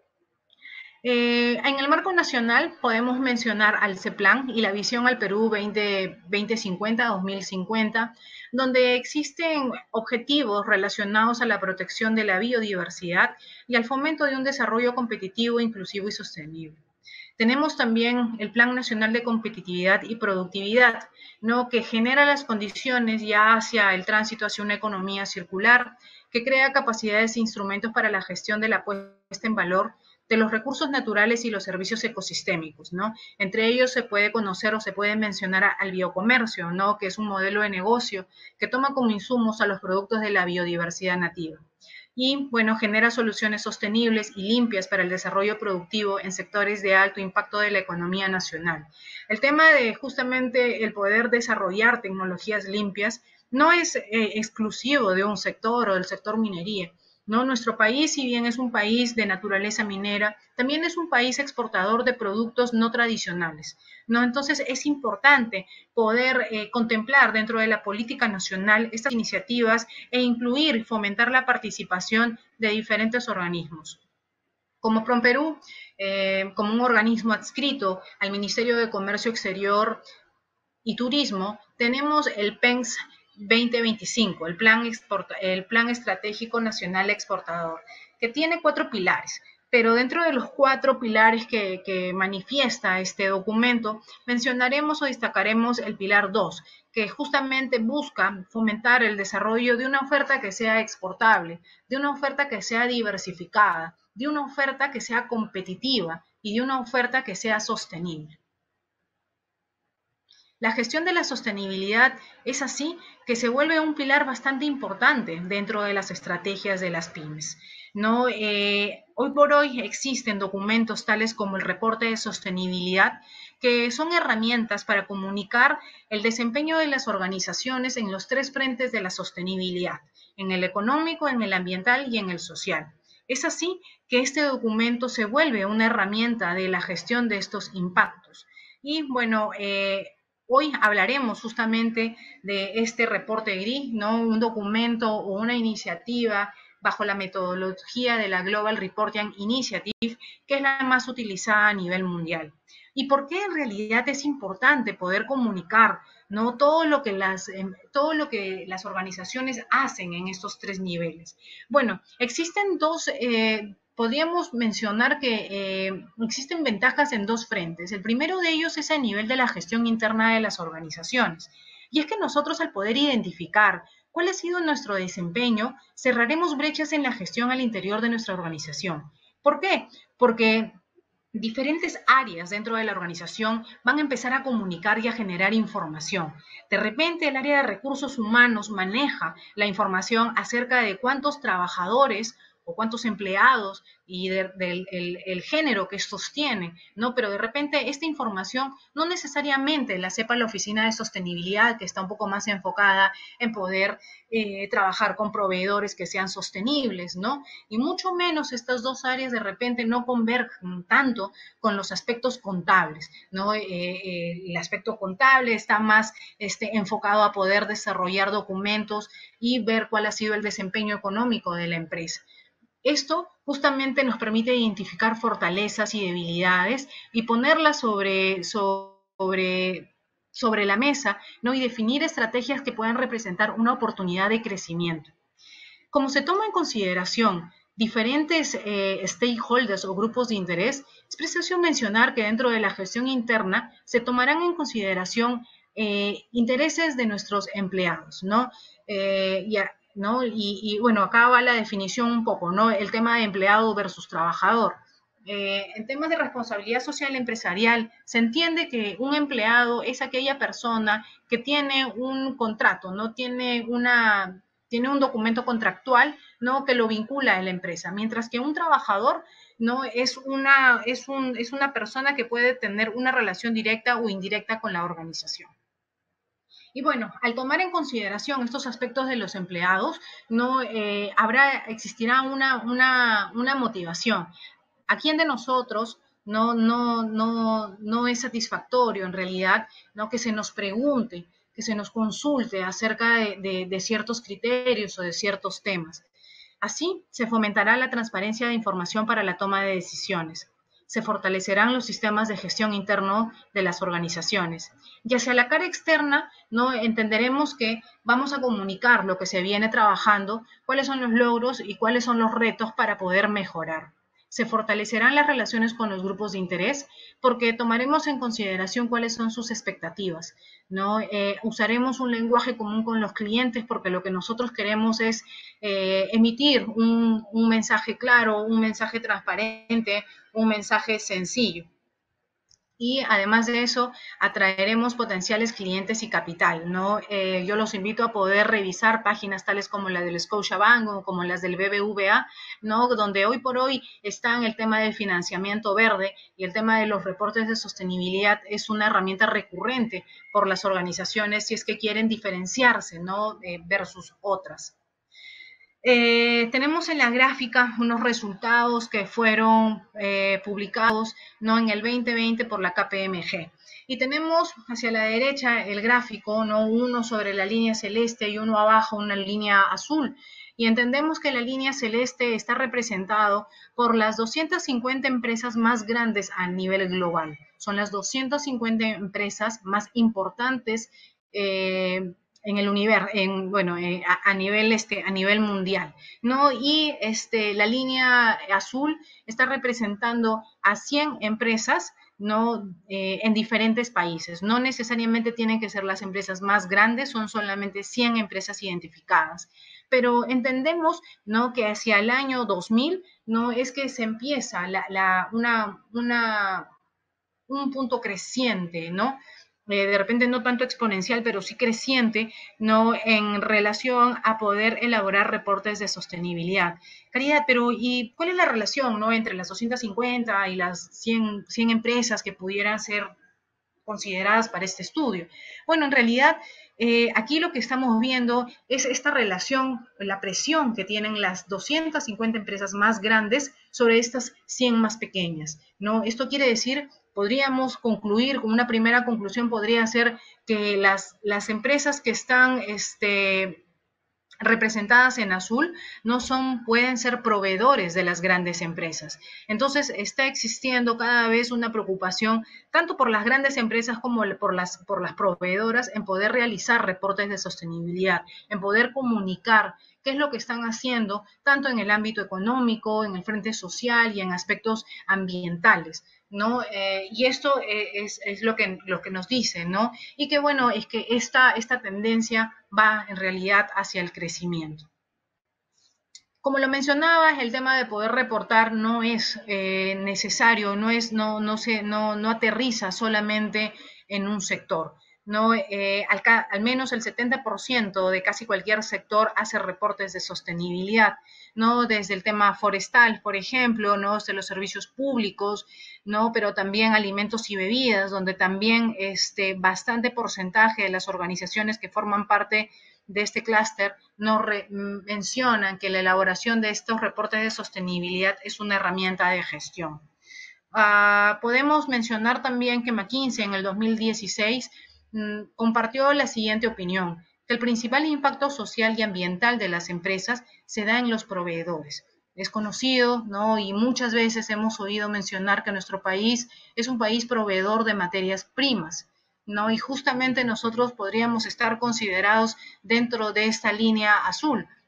Eh, en el marco nacional podemos mencionar al CEPLAN y la visión al Perú veinte cincuenta a dos mil cincuenta, donde existen objetivos relacionados a la protección de la biodiversidad y al fomento de un desarrollo competitivo, inclusivo y sostenible. Tenemos también el Plan Nacional de Competitividad y Productividad, ¿no? Que genera las condiciones ya hacia el tránsito hacia una economía circular, que crea capacidades e instrumentos para la gestión de la puesta en valor de los recursos naturales y los servicios ecosistémicos, ¿no? Entre ellos se puede conocer o se puede mencionar al biocomercio, ¿no? Que es un modelo de negocio que toma como insumos a los productos de la biodiversidad nativa. Y, bueno, genera soluciones sostenibles y limpias para el desarrollo productivo en sectores de alto impacto de la economía nacional. El tema de justamente el poder desarrollar tecnologías limpias no es eh, exclusivo de un sector o del sector minería. ¿No? Nuestro país, si bien es un país de naturaleza minera, también es un país exportador de productos no tradicionales, ¿no? Entonces es importante poder eh, contemplar dentro de la política nacional estas iniciativas e incluir y fomentar la participación de diferentes organismos. Como PROMPERÚ, eh, como un organismo adscrito al Ministerio de Comercio Exterior y Turismo, tenemos el P E N S veinte veinticinco, el plan, exporta, el plan Estratégico Nacional Exportador, que tiene cuatro pilares. Pero dentro de los cuatro pilares que, que manifiesta este documento, mencionaremos o destacaremos el pilar dos, que justamente busca fomentar el desarrollo de una oferta que sea exportable, de una oferta que sea diversificada, de una oferta que sea competitiva y de una oferta que sea sostenible. La gestión de la sostenibilidad es así que se vuelve un pilar bastante importante dentro de las estrategias de las pymes. ¿No? Eh, hoy por hoy existen documentos tales como el reporte de sostenibilidad, que son herramientas para comunicar el desempeño de las organizaciones en los tres frentes de la sostenibilidad, en el económico, en el ambiental y en el social. Es así que este documento se vuelve una herramienta de la gestión de estos impactos. Y bueno, eh, hoy hablaremos justamente de este reporte gris, ¿no? Un documento o una iniciativa bajo la metodología de la Global Reporting Initiative, que es la más utilizada a nivel mundial. ¿Y por qué en realidad es importante poder comunicar, ¿no? todo, lo que las, todo lo que las organizaciones hacen en estos tres niveles? Bueno, existen dos... Eh, podríamos mencionar que eh, existen ventajas en dos frentes. El primero de ellos es a nivel de la gestión interna de las organizaciones. Y es que nosotros, al poder identificar cuál ha sido nuestro desempeño, cerraremos brechas en la gestión al interior de nuestra organización. ¿Por qué? Porque diferentes áreas dentro de la organización van a empezar a comunicar y a generar información. De repente, el área de recursos humanos maneja la información acerca de cuántos trabajadores o cuántos empleados y del de, de, el género que estos tienen, ¿no? Pero de repente esta información no necesariamente la sepa la oficina de sostenibilidad, que está un poco más enfocada en poder eh, trabajar con proveedores que sean sostenibles, ¿no? Y mucho menos estas dos áreas de repente no convergen tanto con los aspectos contables, ¿no? Eh, eh, el aspecto contable está más este, enfocado a poder desarrollar documentos y ver cuál ha sido el desempeño económico de la empresa. Esto justamente nos permite identificar fortalezas y debilidades y ponerlas sobre, sobre, sobre la mesa, ¿no? Y definir estrategias que puedan representar una oportunidad de crecimiento. Como se toma en consideración diferentes eh, stakeholders o grupos de interés, es preciso mencionar que dentro de la gestión interna se tomarán en consideración eh, intereses de nuestros empleados, ¿no? Eh, y, ¿no? Y, y, bueno, acá va la definición un poco, ¿no? El tema de empleado versus trabajador. Eh, en temas de responsabilidad social empresarial, se entiende que un empleado es aquella persona que tiene un contrato, no tiene una, tiene un documento contractual, ¿no? Que lo vincula a la empresa, mientras que un trabajador no es una, es, un, es una persona que puede tener una relación directa o indirecta con la organización. Y bueno, al tomar en consideración estos aspectos de los empleados, no eh, habrá, existirá una, una, una motivación. ¿A quién de nosotros no, no, no, no es satisfactorio en realidad, ¿no? Que se nos pregunte, que se nos consulte acerca de, de, de ciertos criterios o de ciertos temas? Así, se fomentará la transparencia de información para la toma de decisiones. Se fortalecerán los sistemas de gestión interno de las organizaciones. Y hacia la cara externa, no entenderemos que vamos a comunicar lo que se viene trabajando, cuáles son los logros y cuáles son los retos para poder mejorar. Se fortalecerán las relaciones con los grupos de interés porque tomaremos en consideración cuáles son sus expectativas, ¿no? Eh, usaremos un lenguaje común con los clientes porque lo que nosotros queremos es eh, emitir un, un mensaje claro, un mensaje transparente, un mensaje sencillo. Y además de eso, atraeremos potenciales clientes y capital, ¿no? Eh, yo los invito a poder revisar páginas tales como la del Scotiabank o como las del B B V A, ¿no? Donde hoy por hoy están el tema del financiamiento verde y el tema de los reportes de sostenibilidad es una herramienta recurrente por las organizaciones si es que quieren diferenciarse, ¿no? Eh, versus otras. Eh, tenemos en la gráfica unos resultados que fueron eh, publicados, ¿no? En el veinte veinte por la K P M G. Y tenemos hacia la derecha el gráfico, ¿no? Uno sobre la línea celeste y uno abajo una línea azul. Y entendemos que la línea celeste está representado por las doscientas cincuenta empresas más grandes a nivel global. Son las doscientas cincuenta empresas más importantes eh, en el universo, en, bueno, eh, a, a, nivel, este, a nivel mundial, ¿no? Y este, la línea azul está representando a cien empresas, ¿no? Eh, en diferentes países. No necesariamente tienen que ser las empresas más grandes, son solamente cien empresas identificadas. Pero entendemos, ¿no? Que hacia el año dos mil, ¿no? Es que se empieza la, la, una, una, un punto creciente, ¿no? Eh, de repente no tanto exponencial, pero sí creciente, ¿no? En relación a poder elaborar reportes de sostenibilidad. Caridad, pero ¿y cuál es la relación, ¿no? Entre las doscientas cincuenta y las cien, cien empresas que pudieran ser consideradas para este estudio? Bueno, en realidad, eh, aquí lo que estamos viendo es esta relación, la presión que tienen las doscientas cincuenta empresas más grandes sobre estas cien más pequeñas, ¿no? Esto quiere decir, podríamos concluir, como una primera conclusión podría ser que las, las empresas que están este, representadas en azul no son, pueden ser proveedores de las grandes empresas. Entonces está existiendo cada vez una preocupación tanto por las grandes empresas como por las, por las proveedoras en poder realizar reportes de sostenibilidad, en poder comunicar qué es lo que están haciendo tanto en el ámbito económico, en el frente social y en aspectos ambientales, ¿no? Eh, y esto es, es lo, que, lo que nos dice, ¿no? Y que bueno, es que esta, esta tendencia va en realidad hacia el crecimiento. Como lo mencionabas, el tema de poder reportar no es eh, necesario, no, es, no, no, se, no, no aterriza solamente en un sector. No, eh, al, al menos el setenta por ciento de casi cualquier sector hace reportes de sostenibilidad, ¿no? Desde el tema forestal, por ejemplo, ¿no? De los servicios públicos, ¿no? Pero también alimentos y bebidas, donde también este, bastante porcentaje de las organizaciones que forman parte de este clúster nos mencionan que la elaboración de estos reportes de sostenibilidad es una herramienta de gestión. Uh, podemos mencionar también que McKinsey en el dos mil dieciséis mmm, compartió la siguiente opinión, que el principal impacto social y ambiental de las empresas se da en los proveedores. Es conocido, ¿no? Y muchas veces hemos oído mencionar que nuestro país es un país proveedor de materias primas, ¿no? Y justamente nosotros podríamos estar considerados dentro de esta línea azul,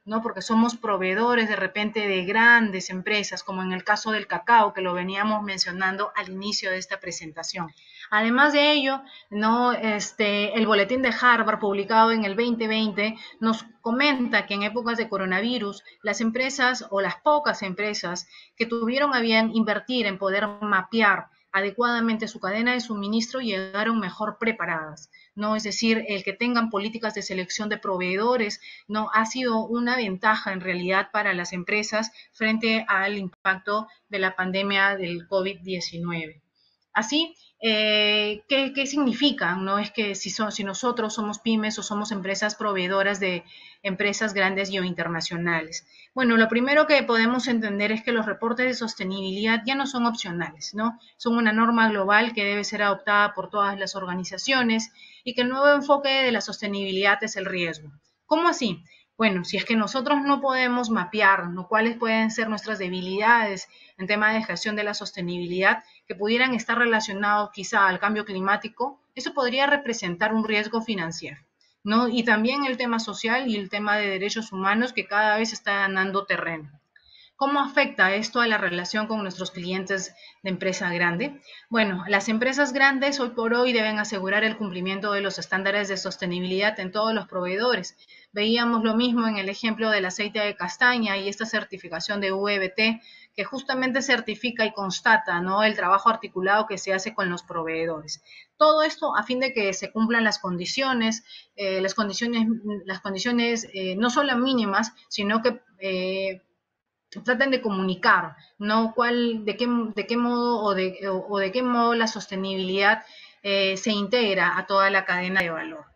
¿no? Porque somos proveedores de repente de grandes empresas, como en el caso del cacao, que lo veníamos mencionando al inicio de esta presentación. Además de ello, ¿no? este, el boletín de Harvard publicado en el veinte veinte nos comenta que en épocas de coronavirus, las empresas o las pocas empresas que tuvieron a bien invertir en poder mapear adecuadamente su cadena de suministro llegaron mejor preparadas, ¿no? Es decir, el que tengan políticas de selección de proveedores, ¿no? Ha sido una ventaja en realidad para las empresas frente al impacto de la pandemia del COVID diecinueve. Así, eh, ¿qué, ¿qué significa? No es que si, son, si nosotros somos pymes o somos empresas proveedoras de empresas grandes y o internacionales. Bueno, lo primero que podemos entender es que los reportes de sostenibilidad ya no son opcionales, ¿no? Son una norma global que debe ser adoptada por todas las organizaciones y que el nuevo enfoque de la sostenibilidad es el riesgo. ¿Cómo así? Bueno, si es que nosotros no podemos mapear, ¿no? cuáles pueden ser nuestras debilidades en tema de gestión de la sostenibilidad, que pudieran estar relacionados quizá al cambio climático, eso podría representar un riesgo financiero, ¿no? Y también el tema social y el tema de derechos humanos que cada vez está ganando terreno. ¿Cómo afecta esto a la relación con nuestros clientes de empresa grande? Bueno, las empresas grandes hoy por hoy deben asegurar el cumplimiento de los estándares de sostenibilidad en todos los proveedores. Veíamos lo mismo en el ejemplo del aceite de castaña y esta certificación de U E B T, que justamente certifica y constata, ¿no? el trabajo articulado que se hace con los proveedores. Todo esto a fin de que se cumplan las condiciones, eh, las condiciones, las condiciones eh, no solo mínimas, sino que eh, traten de comunicar, ¿no? ¿Cuál, de, qué, de qué modo o de, o, o de qué modo la sostenibilidad eh, se integra a toda la cadena de valor.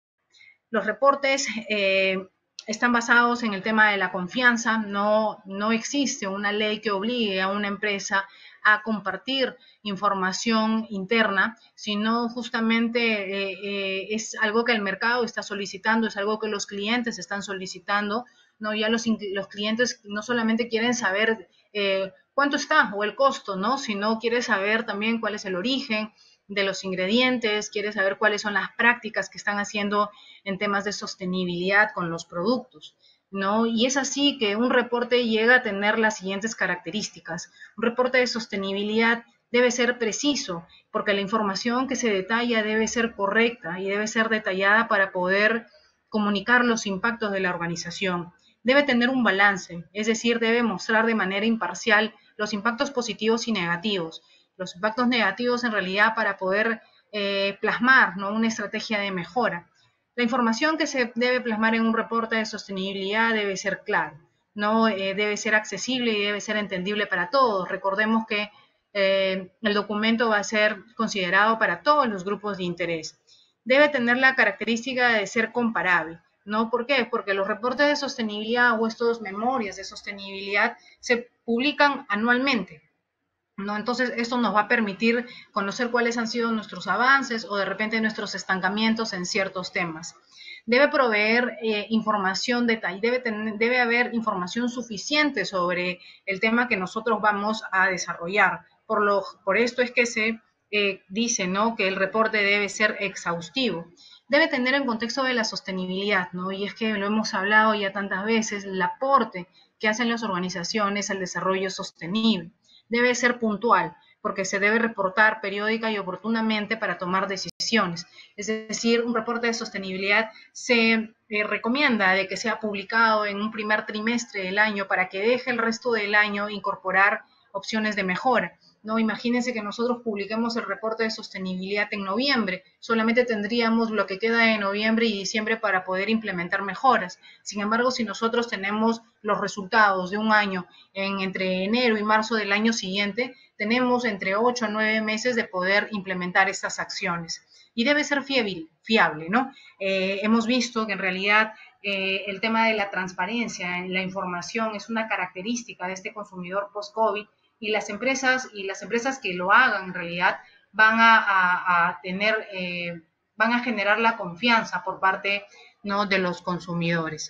Los reportes eh, están basados en el tema de la confianza. No, no existe una ley que obligue a una empresa a compartir información interna, sino justamente eh, eh, es algo que el mercado está solicitando, es algo que los clientes están solicitando, ¿no? Ya los, los clientes no solamente quieren saber eh, cuánto está o el costo, ¿no? Sino quieren saber también cuál es el origen de los ingredientes, quiere saber cuáles son las prácticas que están haciendo en temas de sostenibilidad con los productos, ¿no? Y es así que un reporte llega a tener las siguientes características. Un reporte de sostenibilidad debe ser preciso, porque la información que se detalla debe ser correcta y debe ser detallada para poder comunicar los impactos de la organización. Debe tener un balance, es decir, debe mostrar de manera imparcial los impactos positivos y negativos, los impactos negativos en realidad para poder eh, plasmar, ¿no? una estrategia de mejora. La información que se debe plasmar en un reporte de sostenibilidad debe ser clara, ¿no? Eh, debe ser accesible y debe ser entendible para todos. Recordemos que eh, el documento va a ser considerado para todos los grupos de interés. Debe tener la característica de ser comparable, ¿no? ¿Por qué? Porque los reportes de sostenibilidad o estos memorias de sostenibilidad se publican anualmente, ¿no? Entonces, esto nos va a permitir conocer cuáles han sido nuestros avances o de repente nuestros estancamientos en ciertos temas. Debe proveer eh, información detallada, debe, tener, debe haber información suficiente sobre el tema que nosotros vamos a desarrollar. Por, lo, por esto es que se eh, dice, ¿no? que el reporte debe ser exhaustivo. Debe tener en contexto de la sostenibilidad, ¿no? Y es que lo hemos hablado ya tantas veces, el aporte que hacen las organizaciones al desarrollo sostenible. Debe ser puntual, porque se debe reportar periódica y oportunamente para tomar decisiones. Es decir, un reporte de sostenibilidad se eh, recomienda de que sea publicado en un primer trimestre del año para que deje el resto del año incorporar opciones de mejora. ¿No? Imagínense que nosotros publiquemos el reporte de sostenibilidad en noviembre, solamente tendríamos lo que queda de noviembre y diciembre para poder implementar mejoras. Sin embargo, si nosotros tenemos los resultados de un año en, entre enero y marzo del año siguiente, tenemos entre ocho a nueve meses de poder implementar estas acciones. Y debe ser fiable, fiable, ¿no? Eh, hemos visto que en realidad eh, el tema de la transparencia en la información es una característica de este consumidor post-COVID, y las empresas y las empresas que lo hagan en realidad van a, a, a tener eh, van a generar la confianza por parte, ¿no? de los consumidores.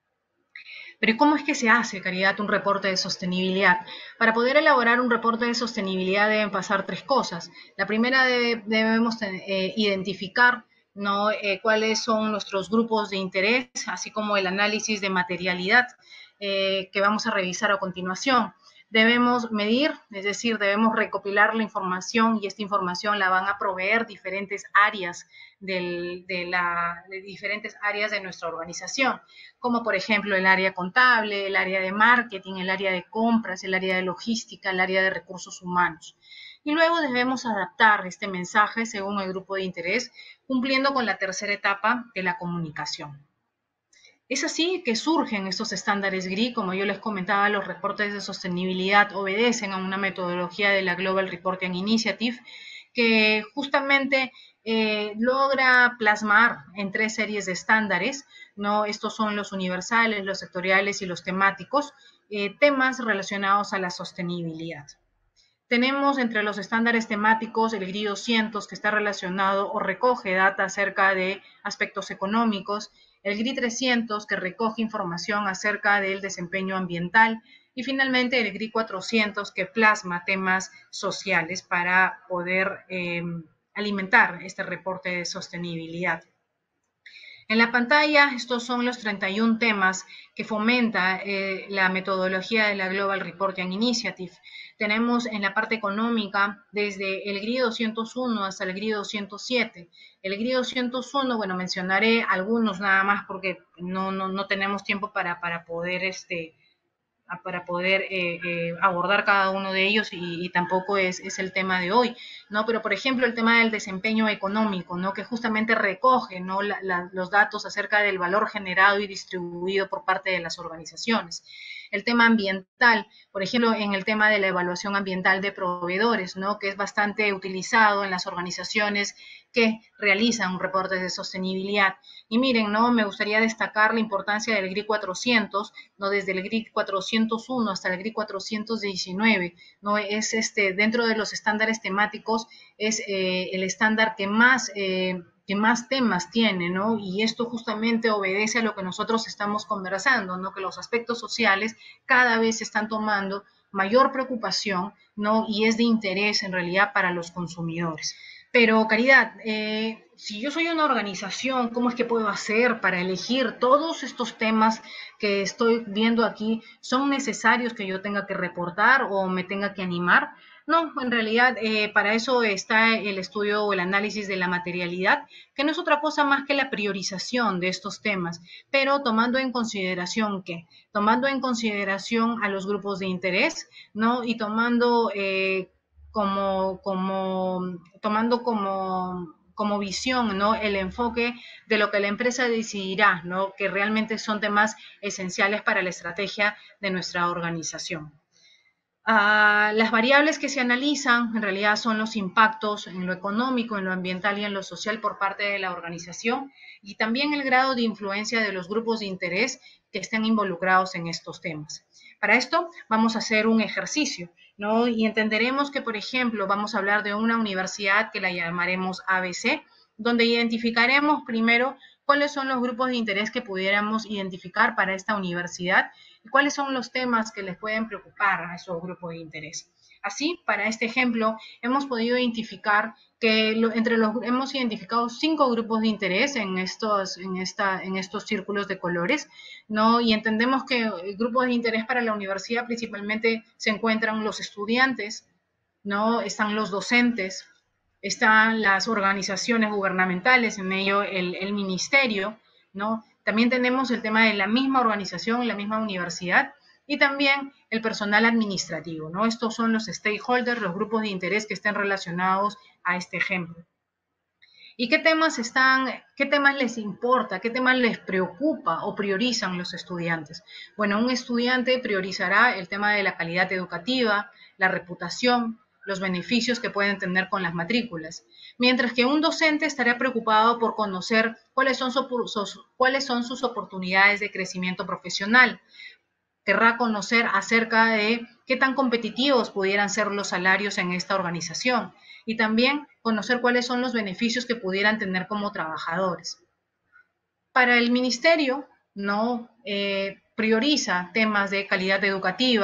Pero ¿cómo es que se hace, Caridad, un reporte de sostenibilidad? Para poder elaborar un reporte de sostenibilidad deben pasar tres cosas. La primera debe, debemos eh, identificar ¿no? Eh, cuáles son nuestros grupos de interés, así como el análisis de materialidad eh, que vamos a revisar a continuación. Debemos medir, es decir, debemos recopilar la información y esta información la van a proveer diferentes áreas del, de, la, de diferentes áreas de nuestra organización, como por ejemplo el área contable, el área de marketing, el área de compras, el área de logística, el área de recursos humanos. Y luego debemos adaptar este mensaje según el grupo de interés, cumpliendo con la tercera etapa de la comunicación. Es así que surgen estos estándares G R I, como yo les comentaba, los reportes de sostenibilidad obedecen a una metodología de la Global Reporting Initiative que justamente eh, logra plasmar en tres series de estándares, ¿no? Estos son los universales, los sectoriales y los temáticos, eh, temas relacionados a la sostenibilidad. Tenemos entre los estándares temáticos el G R I doscientos, que está relacionado o recoge data acerca de aspectos económicos, el G R I trescientos, que recoge información acerca del desempeño ambiental, y finalmente el G R I cuatrocientos, que plasma temas sociales para poder eh, alimentar este reporte de sostenibilidad. En la pantalla, estos son los treinta y un temas que fomenta eh, la metodología de la Global Reporting Initiative. Tenemos en la parte económica desde el G R I doscientos uno hasta el G R I doscientos siete. El G R I doscientos uno, bueno, mencionaré algunos nada más porque no, no, no tenemos tiempo para, para poder este, para poder eh, eh, abordar cada uno de ellos y, y tampoco es, es, el tema de hoy, ¿no? Pero, por ejemplo, el tema del desempeño económico, ¿no? Que justamente recoge, ¿no? la, la, los datos acerca del valor generado y distribuido por parte de las organizaciones. El tema ambiental, por ejemplo, en el tema de la evaluación ambiental de proveedores, ¿no? Que es bastante utilizado en las organizaciones que realizan un reporte de sostenibilidad. Y miren, ¿no? Me gustaría destacar la importancia del G R I cuatrocientos, ¿no? Desde el G R I cuatrocientos uno hasta el G R I cuatrocientos diecinueve, ¿no? Es este, dentro de los estándares temáticos, es eh, el estándar que más, eh, que más temas tiene, ¿no? Y esto justamente obedece a lo que nosotros estamos conversando, ¿no? Que los aspectos sociales cada vez están tomando mayor preocupación, ¿no? Y es de interés en realidad para los consumidores. Pero, Caridad, eh, si yo soy una organización, ¿cómo es que puedo hacer para elegir todos estos temas que estoy viendo aquí? ¿Son necesarios que yo tenga que reportar o me tenga que animar? No, en realidad eh, para eso está el estudio o el análisis de la materialidad, que no es otra cosa más que la priorización de estos temas, pero tomando en consideración que, tomando en consideración a los grupos de interés, ¿no? Y tomando eh, como, como, tomando como como visión, ¿no? El enfoque de lo que la empresa decidirá, ¿no? Que realmente son temas esenciales para la estrategia de nuestra organización. Uh, las variables que se analizan en realidad son los impactos en lo económico, en lo ambiental y en lo social por parte de la organización y también el grado de influencia de los grupos de interés que estén involucrados en estos temas. Para esto vamos a hacer un ejercicio, ¿no? Y entenderemos que, por ejemplo, vamos a hablar de una universidad que la llamaremos A B C, donde identificaremos primero cuáles son los grupos de interés que pudiéramos identificar para esta universidad y cuáles son los temas que les pueden preocupar a esos grupos de interés. Así, para este ejemplo, hemos podido identificar que lo, entre los hemos identificado cinco grupos de interés en estos, en esta, en estos círculos de colores, ¿no? Y entendemos que grupos de interés para la universidad principalmente se encuentran los estudiantes, ¿no? Están los docentes, están las organizaciones gubernamentales, en ello el, el ministerio, ¿no? También tenemos el tema de la misma organización, la misma universidad, y también el personal administrativo, ¿no? Estos son los stakeholders, los grupos de interés que estén relacionados a este ejemplo. ¿Y qué temas están, qué temas les importa, qué temas les preocupa o priorizan los estudiantes? Bueno, un estudiante priorizará el tema de la calidad educativa, la reputación, los beneficios que pueden tener con las matrículas, mientras que un docente estará preocupado por conocer cuáles son, su, cuáles son sus oportunidades de crecimiento profesional. Querrá conocer acerca de qué tan competitivos pudieran ser los salarios en esta organización y también conocer cuáles son los beneficios que pudieran tener como trabajadores. Para el ministerio, no eh, prioriza temas de calidad educativa,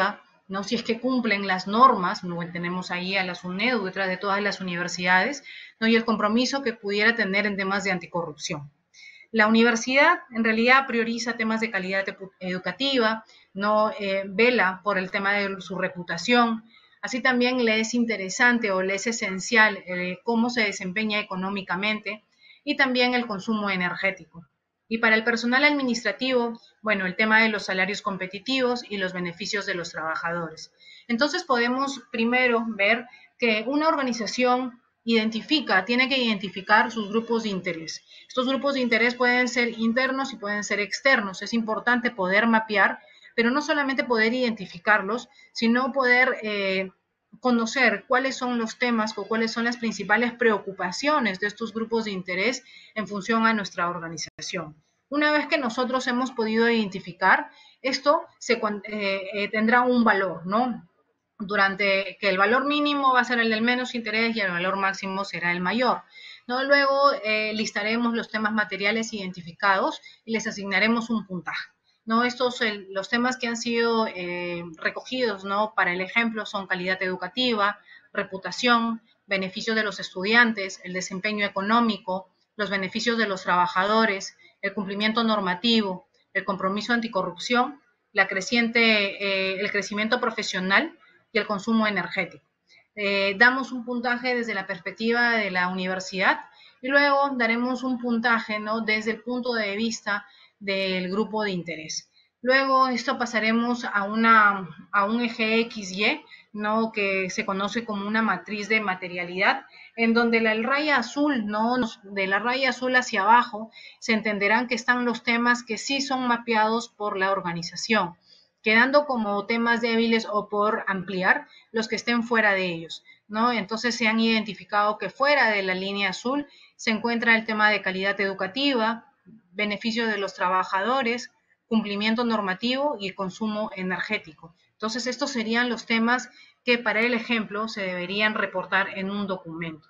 ¿no? Si es que cumplen las normas, ¿no? Tenemos ahí a la SUNEDU detrás de todas las universidades, ¿no? Y el compromiso que pudiera tener en temas de anticorrupción. La universidad en realidad prioriza temas de calidad educativa, no eh, vela por el tema de su reputación. Así también le es interesante o le es esencial eh, cómo se desempeña económicamente y también el consumo energético. Y para el personal administrativo, bueno, el tema de los salarios competitivos y los beneficios de los trabajadores. Entonces podemos primero ver que una organización identifica, tiene que identificar sus grupos de interés. Estos grupos de interés pueden ser internos y pueden ser externos. Es importante poder mapear, pero no solamente poder identificarlos, sino poder eh, conocer cuáles son los temas o cuáles son las principales preocupaciones de estos grupos de interés en función a nuestra organización. Una vez que nosotros hemos podido identificar, esto se, eh, eh, tendrá un valor, ¿no? Durante que el valor mínimo va a ser el del menos interés y el valor máximo será el mayor. ¿No? Luego eh, listaremos los temas materiales identificados y les asignaremos un puntaje. ¿No? Estos, el, los temas que han sido eh, recogidos, ¿no? Para el ejemplo son calidad educativa, reputación, beneficios de los estudiantes, el desempeño económico, los beneficios de los trabajadores, el cumplimiento normativo, el compromiso anticorrupción, la creciente, eh, el crecimiento profesional y el consumo energético. Eh, damos un puntaje desde la perspectiva de la universidad y luego daremos un puntaje, ¿no? Desde el punto de vista del grupo de interés. Luego esto pasaremos a, una, a un eje equis ye, ¿no? Que se conoce como una matriz de materialidad, en donde la raya azul, ¿no? De la raya azul hacia abajo se entenderán que están los temas que sí son mapeados por la organización, quedando como temas débiles o por ampliar los que estén fuera de ellos, ¿no? Entonces se han identificado que fuera de la línea azul se encuentra el tema de calidad educativa, beneficio de los trabajadores, cumplimiento normativo y consumo energético. Entonces estos serían los temas que para el ejemplo se deberían reportar en un documento.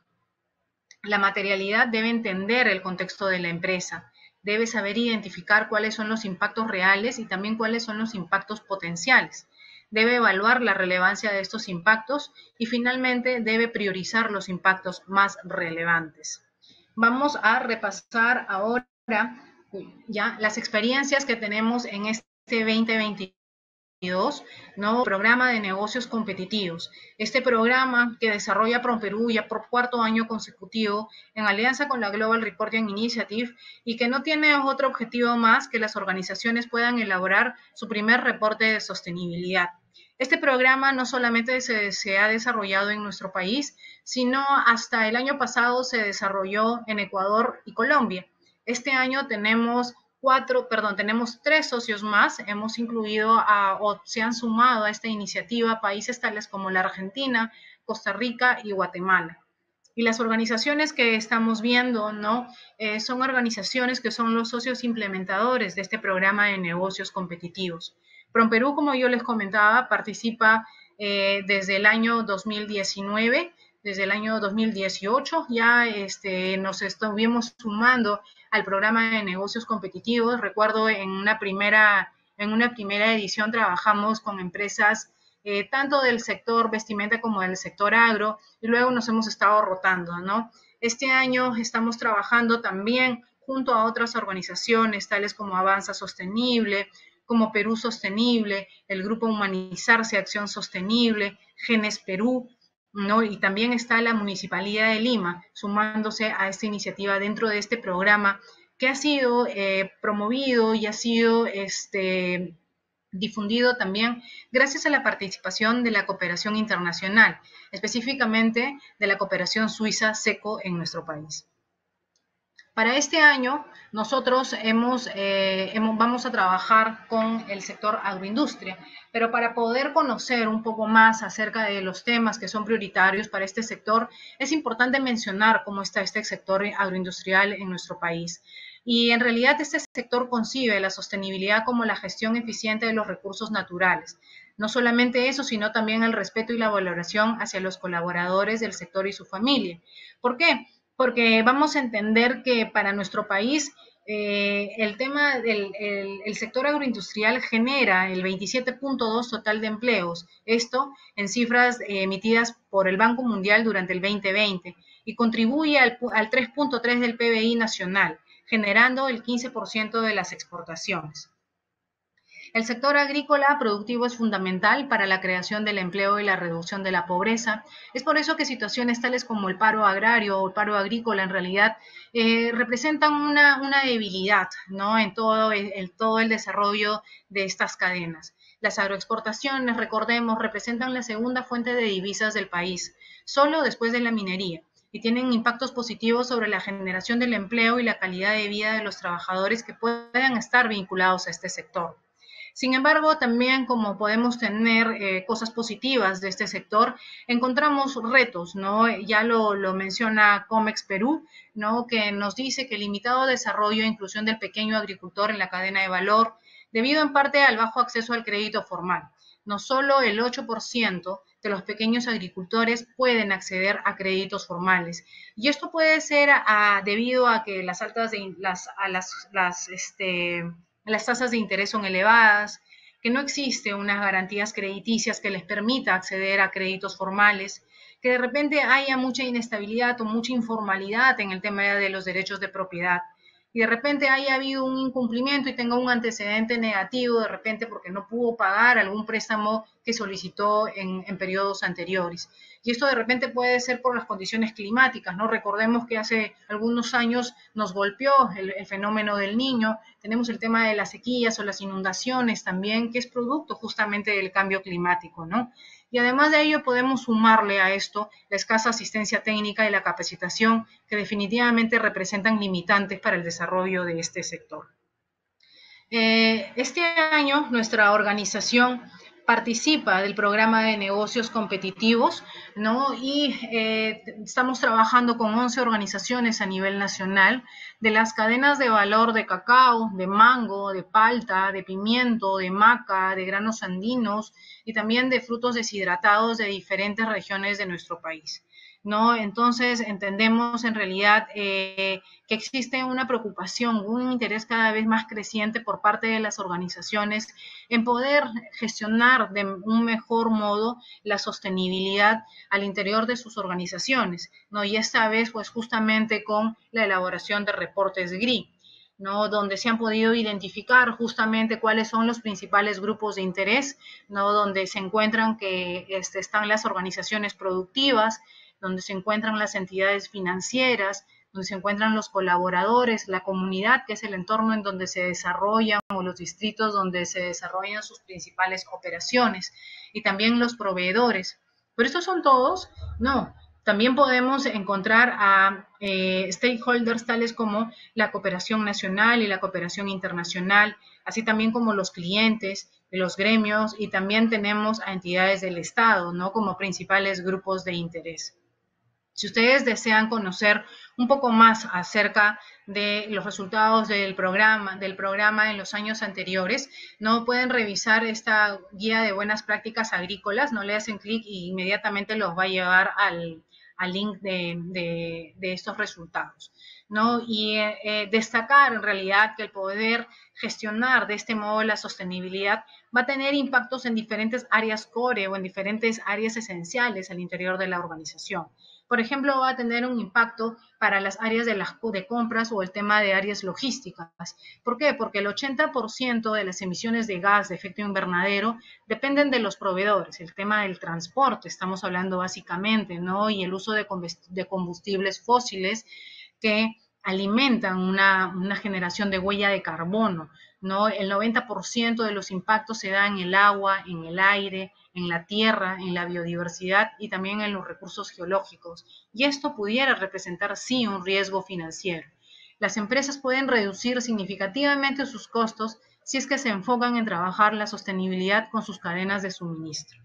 La materialidad debe entender el contexto de la empresa, debe saber identificar cuáles son los impactos reales y también cuáles son los impactos potenciales. Debe evaluar la relevancia de estos impactos y finalmente debe priorizar los impactos más relevantes. Vamos a repasar ahora ya las experiencias que tenemos en este veinte veintidós, ¿no? Programa de negocios competitivos. Este programa que desarrolla PROMPERÚ ya por cuarto año consecutivo en alianza con la Global Reporting Initiative y que no tiene otro objetivo más que las organizaciones puedan elaborar su primer reporte de sostenibilidad. Este programa no solamente se, se ha desarrollado en nuestro país, sino hasta el año pasado se desarrolló en Ecuador y Colombia. Este año tenemos cuatro, perdón, tenemos tres socios más. Hemos incluido a, o se han sumado a esta iniciativa países tales como la Argentina, Costa Rica y Guatemala. Y las organizaciones que estamos viendo, ¿no? Eh, son organizaciones que son los socios implementadores de este programa de negocios competitivos. PROMPERÚ, como yo les comentaba, participa eh, desde el año dos mil diecinueve, desde el año dos mil dieciocho, ya este, nos estuvimos sumando al programa de negocios competitivos. Recuerdo en una primera, en una primera edición trabajamos con empresas eh, tanto del sector vestimenta como del sector agro, y luego nos hemos estado rotando, ¿no? Este año estamos trabajando también junto a otras organizaciones, tales como Avanza Sostenible, como Perú Sostenible, el Grupo Humanizarse Acción Sostenible, Genes Perú, ¿no? Y también está la Municipalidad de Lima sumándose a esta iniciativa dentro de este programa que ha sido eh, promovido y ha sido este, difundido también gracias a la participación de la cooperación internacional, específicamente de la cooperación suiza SECO en nuestro país. Para este año, nosotros hemos, eh, hemos, vamos a trabajar con el sector agroindustria, pero para poder conocer un poco más acerca de los temas que son prioritarios para este sector, es importante mencionar cómo está este sector agroindustrial en nuestro país. Y en realidad este sector concibe la sostenibilidad como la gestión eficiente de los recursos naturales. No solamente eso, sino también el respeto y la valoración hacia los colaboradores del sector y su familia. ¿Por qué? Porque vamos a entender que para nuestro país Eh, el tema del el, el sector agroindustrial genera el veintisiete punto dos total de empleos, esto en cifras eh, emitidas por el Banco Mundial durante el veinte veinte, y contribuye al, al tres punto tres del P B I nacional, generando el quince por ciento de las exportaciones. El sector agrícola productivo es fundamental para la creación del empleo y la reducción de la pobreza. Es por eso que situaciones tales como el paro agrario o el paro agrícola en realidad eh, representan una, una, debilidad, ¿no? En todo el, el, todo el desarrollo de estas cadenas. Las agroexportaciones, recordemos, representan la segunda fuente de divisas del país, solo después de la minería, y tienen impactos positivos sobre la generación del empleo y la calidad de vida de los trabajadores que puedan estar vinculados a este sector. Sin embargo, también como podemos tener eh, cosas positivas de este sector, encontramos retos, ¿no? Ya lo, lo menciona COMEX Perú, ¿no? Que nos dice que el limitado desarrollo e inclusión del pequeño agricultor en la cadena de valor, debido en parte al bajo acceso al crédito formal. No solo el ocho por ciento de los pequeños agricultores pueden acceder a créditos formales. Y esto puede ser a, a, debido a que las altas de, las, a las, las este, las tasas de interés son elevadas, que no existe unas garantías crediticias que les permita acceder a créditos formales, que de repente haya mucha inestabilidad o mucha informalidad en el tema de los derechos de propiedad, y de repente haya habido un incumplimiento y tenga un antecedente negativo de repente porque no pudo pagar algún préstamo que solicitó en, en periodos anteriores. Y esto de repente puede ser por las condiciones climáticas, ¿no? Recordemos que hace algunos años nos golpeó el, el fenómeno del Niño, tenemos el tema de las sequías o las inundaciones también, que es producto justamente del cambio climático, ¿no? Y además de ello podemos sumarle a esto la escasa asistencia técnica y la capacitación que definitivamente representan limitantes para el desarrollo de este sector. Eh, este año nuestra organización participa del programa de negocios competitivos, ¿no? Y eh, estamos trabajando con once organizaciones a nivel nacional de las cadenas de valor de cacao, de mango, de palta, de pimiento, de maca, de granos andinos y también de frutos deshidratados de diferentes regiones de nuestro país, ¿no? Entonces entendemos en realidad eh, que existe una preocupación, un interés cada vez más creciente por parte de las organizaciones en poder gestionar de un mejor modo la sostenibilidad al interior de sus organizaciones, ¿no? Y esta vez pues justamente con la elaboración de reportes G R I, ¿no? Donde se han podido identificar justamente cuáles son los principales grupos de interés, ¿no? Donde se encuentran que este, están las organizaciones productivas, donde se encuentran las entidades financieras, donde se encuentran los colaboradores, la comunidad, que es el entorno en donde se desarrollan, o los distritos donde se desarrollan sus principales operaciones, y también los proveedores. ¿Pero estos son todos? No. También podemos encontrar a eh, stakeholders tales como la cooperación nacional y la cooperación internacional, así también como los clientes, los gremios, y también tenemos a entidades del Estado, ¿no? Como principales grupos de interés. Si ustedes desean conocer un poco más acerca de los resultados del programa, del programa en los años anteriores, no pueden revisar esta guía de buenas prácticas agrícolas, no le hacen clic y inmediatamente los va a llevar al, al link de, de, de estos resultados, ¿no? Y eh, destacar en realidad que el poder gestionar de este modo la sostenibilidad va a tener impactos en diferentes áreas core o en diferentes áreas esenciales al interior de la organización. Por ejemplo, va a tener un impacto para las áreas de, las, de compras o el tema de áreas logísticas. ¿Por qué? Porque el ochenta por ciento de las emisiones de gas de efecto invernadero dependen de los proveedores. El tema del transporte, estamos hablando básicamente, ¿no? Y el uso de combustibles fósiles que alimentan una, una generación de huella de carbono, ¿no? El noventa por ciento de los impactos se da en el agua, en el aire, en la tierra, en la biodiversidad y también en los recursos geológicos. Y esto pudiera representar, sí, un riesgo financiero. Las empresas pueden reducir significativamente sus costos si es que se enfocan en trabajar la sostenibilidad con sus cadenas de suministro.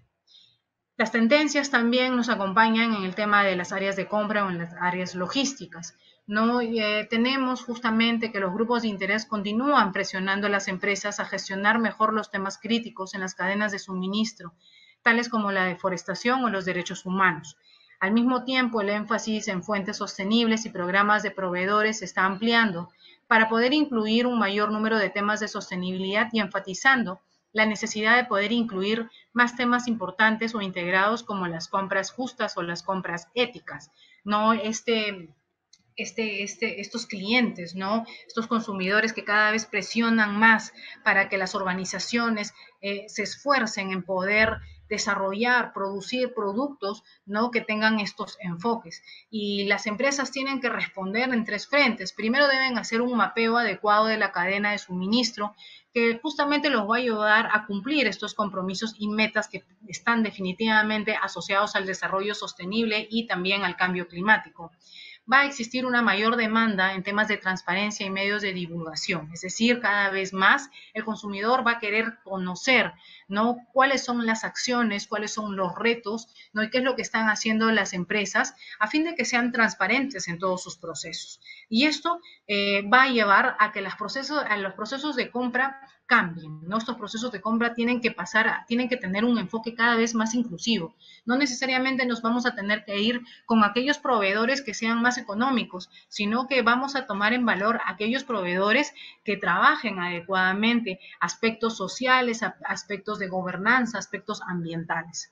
Las tendencias también nos acompañan en el tema de las áreas de compra o en las áreas logísticas. No eh, tenemos justamente que los grupos de interés continúan presionando a las empresas a gestionar mejor los temas críticos en las cadenas de suministro, tales como la deforestación o los derechos humanos. Al mismo tiempo, el énfasis en fuentes sostenibles y programas de proveedores se está ampliando, para poder incluir un mayor número de temas de sostenibilidad y enfatizando la necesidad de poder incluir más temas importantes o integrados como las compras justas o las compras éticas, ¿no? Este, este, este, estos clientes, ¿no? Estos consumidores que cada vez presionan más para que las organizaciones eh, se esfuercen en poder desarrollar, producir productos, ¿no? Que tengan estos enfoques. Y las empresas tienen que responder en tres frentes. Primero deben hacer un mapeo adecuado de la cadena de suministro que justamente los va a ayudar a cumplir estos compromisos y metas que están definitivamente asociados al desarrollo sostenible y también al cambio climático. Va a existir una mayor demanda en temas de transparencia y medios de divulgación, es decir, cada vez más el consumidor va a querer conocer, ¿no? Cuáles son las acciones, cuáles son los retos, ¿no? Y qué es lo que están haciendo las empresas a fin de que sean transparentes en todos sus procesos. Y esto eh, va a llevar a que los procesos, a los procesos de compra cambien, ¿no? Estos procesos de compra tienen que pasar, a, tienen que tener un enfoque cada vez más inclusivo. No necesariamente nos vamos a tener que ir con aquellos proveedores que sean más económicos, sino que vamos a tomar en valor aquellos proveedores que trabajen adecuadamente aspectos sociales, aspectos de gobernanza, aspectos ambientales.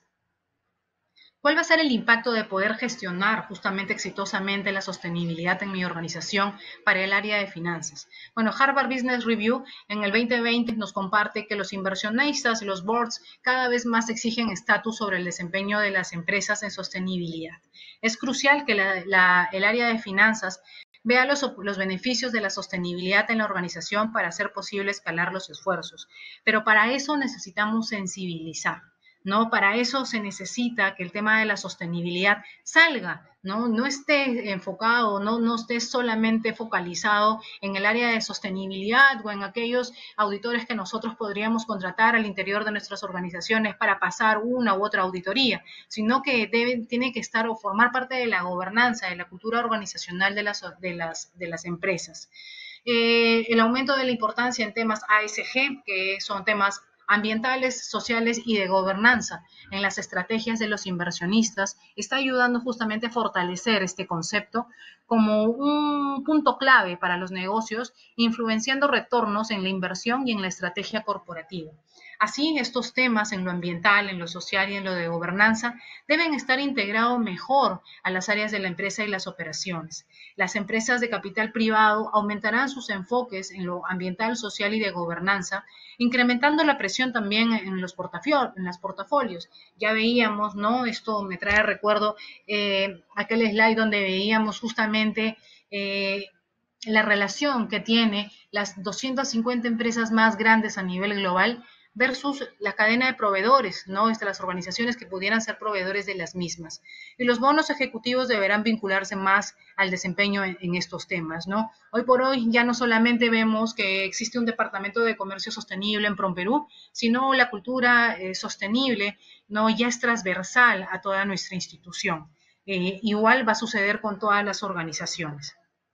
¿Cuál va a ser el impacto de poder gestionar justamente exitosamente la sostenibilidad en mi organización para el área de finanzas? Bueno, Harvard Business Review en el veinte veinte nos comparte que los inversionistas y los boards cada vez más exigen estatus sobre el desempeño de las empresas en sostenibilidad. Es crucial que la, la, el área de finanzas vea los, los beneficios de la sostenibilidad en la organización para hacer posible escalar los esfuerzos, pero para eso necesitamos sensibilizar. ¿No? Para eso se necesita que el tema de la sostenibilidad salga, ¿no? No esté enfocado, no, no esté solamente focalizado en el área de sostenibilidad o en aquellos auditores que nosotros podríamos contratar al interior de nuestras organizaciones para pasar una u otra auditoría, sino que debe, tiene que estar o formar parte de la gobernanza, de la cultura organizacional de las, de las, de las empresas. Eh, el aumento de la importancia en temas A S G, que son temas ambientales, sociales y de gobernanza en las estrategias de los inversionistas, está ayudando justamente a fortalecer este concepto como un punto clave para los negocios, influenciando retornos en la inversión y en la estrategia corporativa. Así, estos temas en lo ambiental, en lo social y en lo de gobernanza deben estar integrados mejor a las áreas de la empresa y las operaciones. Las empresas de capital privado aumentarán sus enfoques en lo ambiental, social y de gobernanza, incrementando la presión también en los portafolios. En los portafolios. Ya veíamos, ¿no? Esto me trae recuerdo eh, aquel slide donde veíamos justamente eh, la relación que tiene las doscientas cincuenta empresas más grandes a nivel global versus la cadena de proveedores, ¿no? Este, las organizaciones que pudieran ser proveedores de las mismas. Y los bonos ejecutivos deberán vincularse más al desempeño en, en estos temas, ¿no? Hoy por hoy ya no solamente vemos que existe un departamento de comercio sostenible en PROMPERÚ, sino la cultura eh, sostenible, ¿no? Ya es transversal a toda nuestra institución. Eh, igual va a suceder con todas las organizaciones.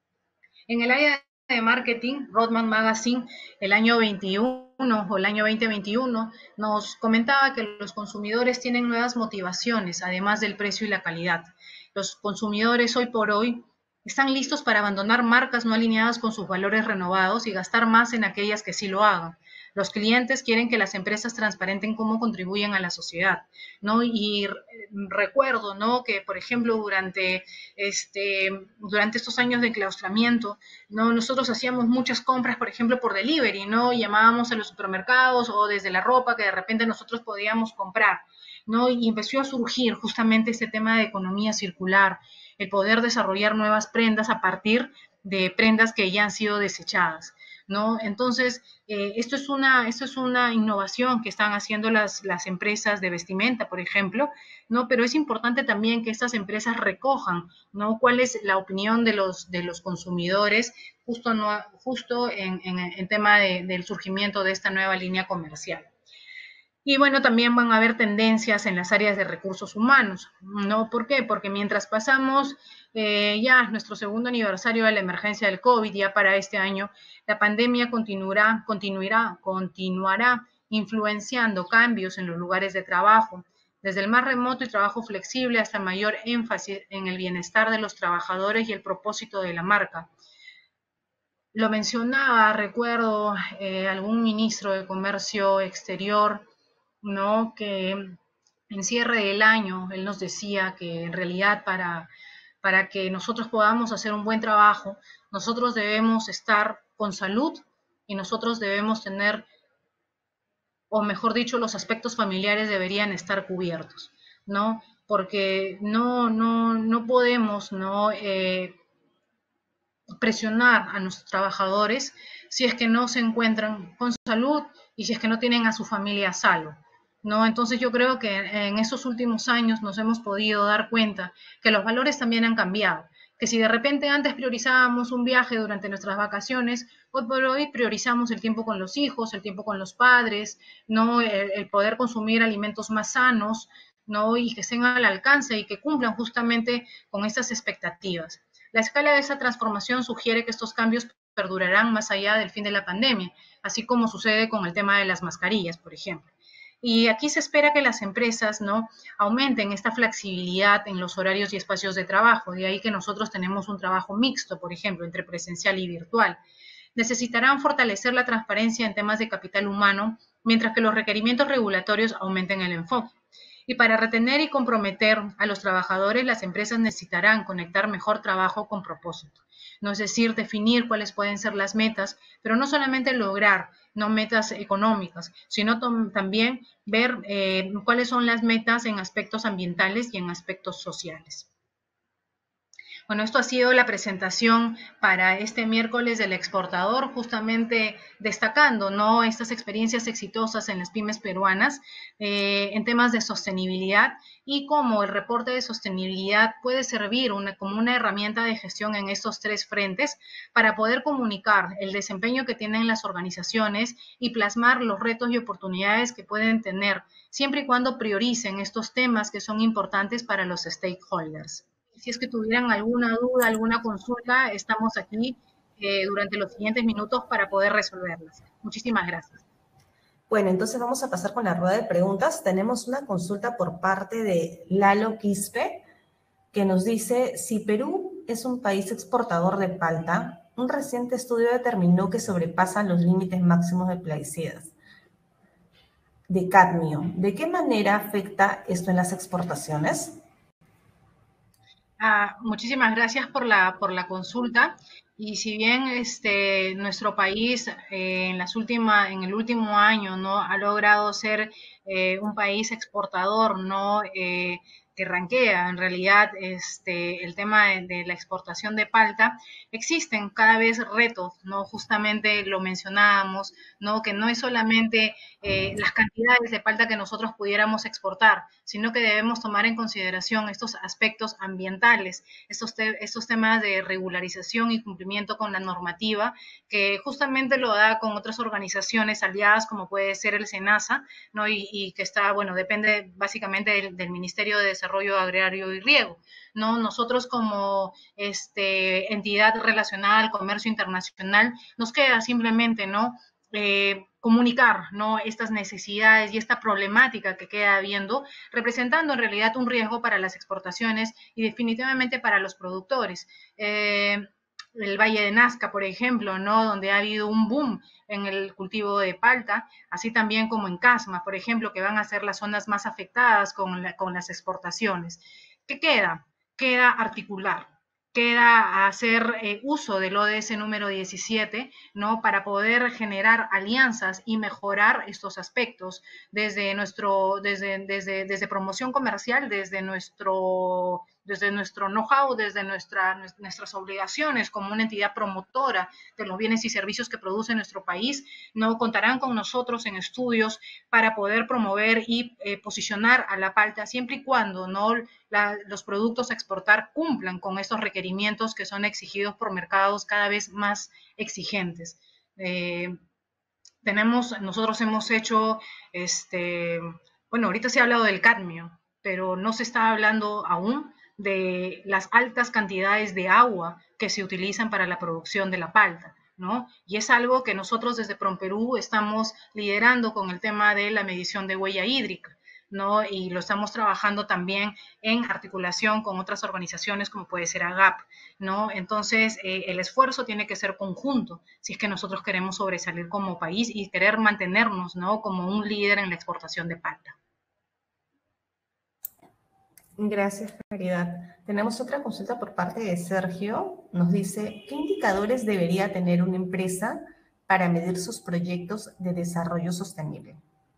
En el área de marketing, Rodman Magazine, el año veintiuno o el año veinte veintiuno, nos comentaba que los consumidores tienen nuevas motivaciones, además del precio y la calidad. Los consumidores hoy por hoy están listos para abandonar marcas no alineadas con sus valores renovados y gastar más en aquellas que sí lo hagan. Los clientes quieren que las empresas transparenten cómo contribuyen a la sociedad, ¿no? Y recuerdo, ¿no? Que, por ejemplo, durante, este, durante estos años de enclaustramiento, ¿no? Nosotros hacíamos muchas compras, por ejemplo, por delivery, ¿no? Llamábamos a los supermercados o desde la ropa que de repente nosotros podíamos comprar, ¿no? Y empezó a surgir justamente este tema de economía circular, el poder desarrollar nuevas prendas a partir de prendas que ya han sido desechadas, ¿no? Entonces, eh, esto, es una, esto es una innovación que están haciendo las, las empresas de vestimenta, por ejemplo, ¿no? Pero es importante también que estas empresas recojan, ¿no? Cuál es la opinión de los, de los consumidores justo, no, justo en, en, en tema de, del surgimiento de esta nueva línea comercial. Y bueno, también van a haber tendencias en las áreas de recursos humanos, ¿no? ¿Por qué? Porque mientras pasamos eh, ya nuestro segundo aniversario de la emergencia del COVID, ya para este año, la pandemia continuará, continuará, continuará influenciando cambios en los lugares de trabajo, desde el más remoto y trabajo flexible hasta mayor énfasis en el bienestar de los trabajadores y el propósito de la marca. Lo mencionaba, recuerdo eh, algún ministro de Comercio Exterior, ¿no? Que en cierre del año él nos decía que en realidad para, para que nosotros podamos hacer un buen trabajo, nosotros debemos estar con salud y nosotros debemos tener, o mejor dicho, los aspectos familiares deberían estar cubiertos, ¿no? Porque no, no, no podemos, ¿no? Eh, presionar a nuestros trabajadores si es que no se encuentran con salud y si es que no tienen a su familia a salvo, ¿no? Entonces yo creo que en esos últimos años nos hemos podido dar cuenta que los valores también han cambiado, que si de repente antes priorizábamos un viaje durante nuestras vacaciones, hoy por hoy priorizamos el tiempo con los hijos, el tiempo con los padres, ¿no? El, el poder consumir alimentos más sanos, ¿no? Y que estén al alcance y que cumplan justamente con estas expectativas. La escala de esa transformación sugiere que estos cambios perdurarán más allá del fin de la pandemia, así como sucede con el tema de las mascarillas, por ejemplo. Y aquí se espera que las empresas, ¿no?, aumenten esta flexibilidad en los horarios y espacios de trabajo. De ahí que nosotros tenemos un trabajo mixto, por ejemplo, entre presencial y virtual. Necesitarán fortalecer la transparencia en temas de capital humano, mientras que los requerimientos regulatorios aumenten el enfoque. Y para retener y comprometer a los trabajadores, las empresas necesitarán conectar mejor trabajo con propósito. No es decir, definir cuáles pueden ser las metas, pero no solamente lograr no metas económicas, sino también ver eh, cuáles son las metas en aspectos ambientales y en aspectos sociales. Bueno, esto ha sido la presentación para este miércoles del exportador, justamente destacando, ¿no?, estas experiencias exitosas en las pymes peruanas eh, en temas de sostenibilidad y cómo el reporte de sostenibilidad puede servir una, como una herramienta de gestión en estos tres frentes para poder comunicar el desempeño que tienen las organizaciones y plasmar los retos y oportunidades que pueden tener, siempre y cuando prioricen estos temas que son importantes para los stakeholders. Si es que tuvieran alguna duda, alguna consulta, estamos aquí eh, durante los siguientes minutos para poder resolverlas. Muchísimas gracias. Bueno, entonces vamos a pasar con la rueda de preguntas. Tenemos una consulta por parte de Lalo Quispe, que nos dice, si Perú es un país exportador de palta, un reciente estudio determinó que sobrepasan los límites máximos de plaguicidas de cadmio. ¿De qué manera afecta esto en las exportaciones? Ah, muchísimas gracias por la, por la consulta. Y si bien este, nuestro país eh, en, las últimas, en el último año, ¿no?, ha logrado ser eh, un país exportador, ¿no?, eh, que ranquea en realidad este, el tema de, de, la exportación de palta, existen cada vez retos, ¿no? Justamente lo mencionábamos, ¿no?, que no es solamente eh, las cantidades de palta que nosotros pudiéramos exportar, sino que debemos tomar en consideración estos aspectos ambientales, estos, te, estos temas de regularización y cumplimiento con la normativa, que justamente lo da con otras organizaciones aliadas, como puede ser el SENASA, ¿no?, y, y que está, bueno, depende básicamente del, del Ministerio de Desarrollo Agrario y Riego, ¿no? Nosotros como este, entidad relacionada al comercio internacional, nos queda simplemente, ¿no?, Eh, comunicar, ¿no?, estas necesidades y esta problemática que queda habiendo, representando en realidad un riesgo para las exportaciones y definitivamente para los productores. Eh, el Valle de Nazca, por ejemplo, ¿no?, donde ha habido un boom en el cultivo de palta, así también como en Casma, por ejemplo, que van a ser las zonas más afectadas con, la, con las exportaciones. ¿Qué queda? Queda articular, queda hacer eh, uso del O D S número diecisiete, ¿no?, para poder generar alianzas y mejorar estos aspectos desde nuestro, desde, desde, desde promoción comercial, desde nuestro, desde nuestro know-how, desde nuestra, nuestras obligaciones como una entidad promotora de los bienes y servicios que produce nuestro país, ¿no? Contarán con nosotros en estudios para poder promover y eh, posicionar a la palta siempre y cuando, ¿no?, la, los productos a exportar cumplan con estos requerimientos que son exigidos por mercados cada vez más exigentes. Eh, tenemos, nosotros hemos hecho, este, bueno, ahorita se ha hablado del cadmio, pero no se está hablando aún de las altas cantidades de agua que se utilizan para la producción de la palta, ¿no? Y es algo que nosotros desde PROMPERÚ estamos liderando con el tema de la medición de huella hídrica, ¿no? Y lo estamos trabajando también en articulación con otras organizaciones como puede ser AGAP, ¿no? Entonces, eh, el esfuerzo tiene que ser conjunto si es que nosotros queremos sobresalir como país y querer mantenernos, ¿no? Como un líder en la exportación de palta. Gracias, Caridad. Tenemos otra consulta por parte de Sergio. Nos dice, ¿qué indicadores debería tener una empresa para medir sus proyectos de desarrollo sostenible?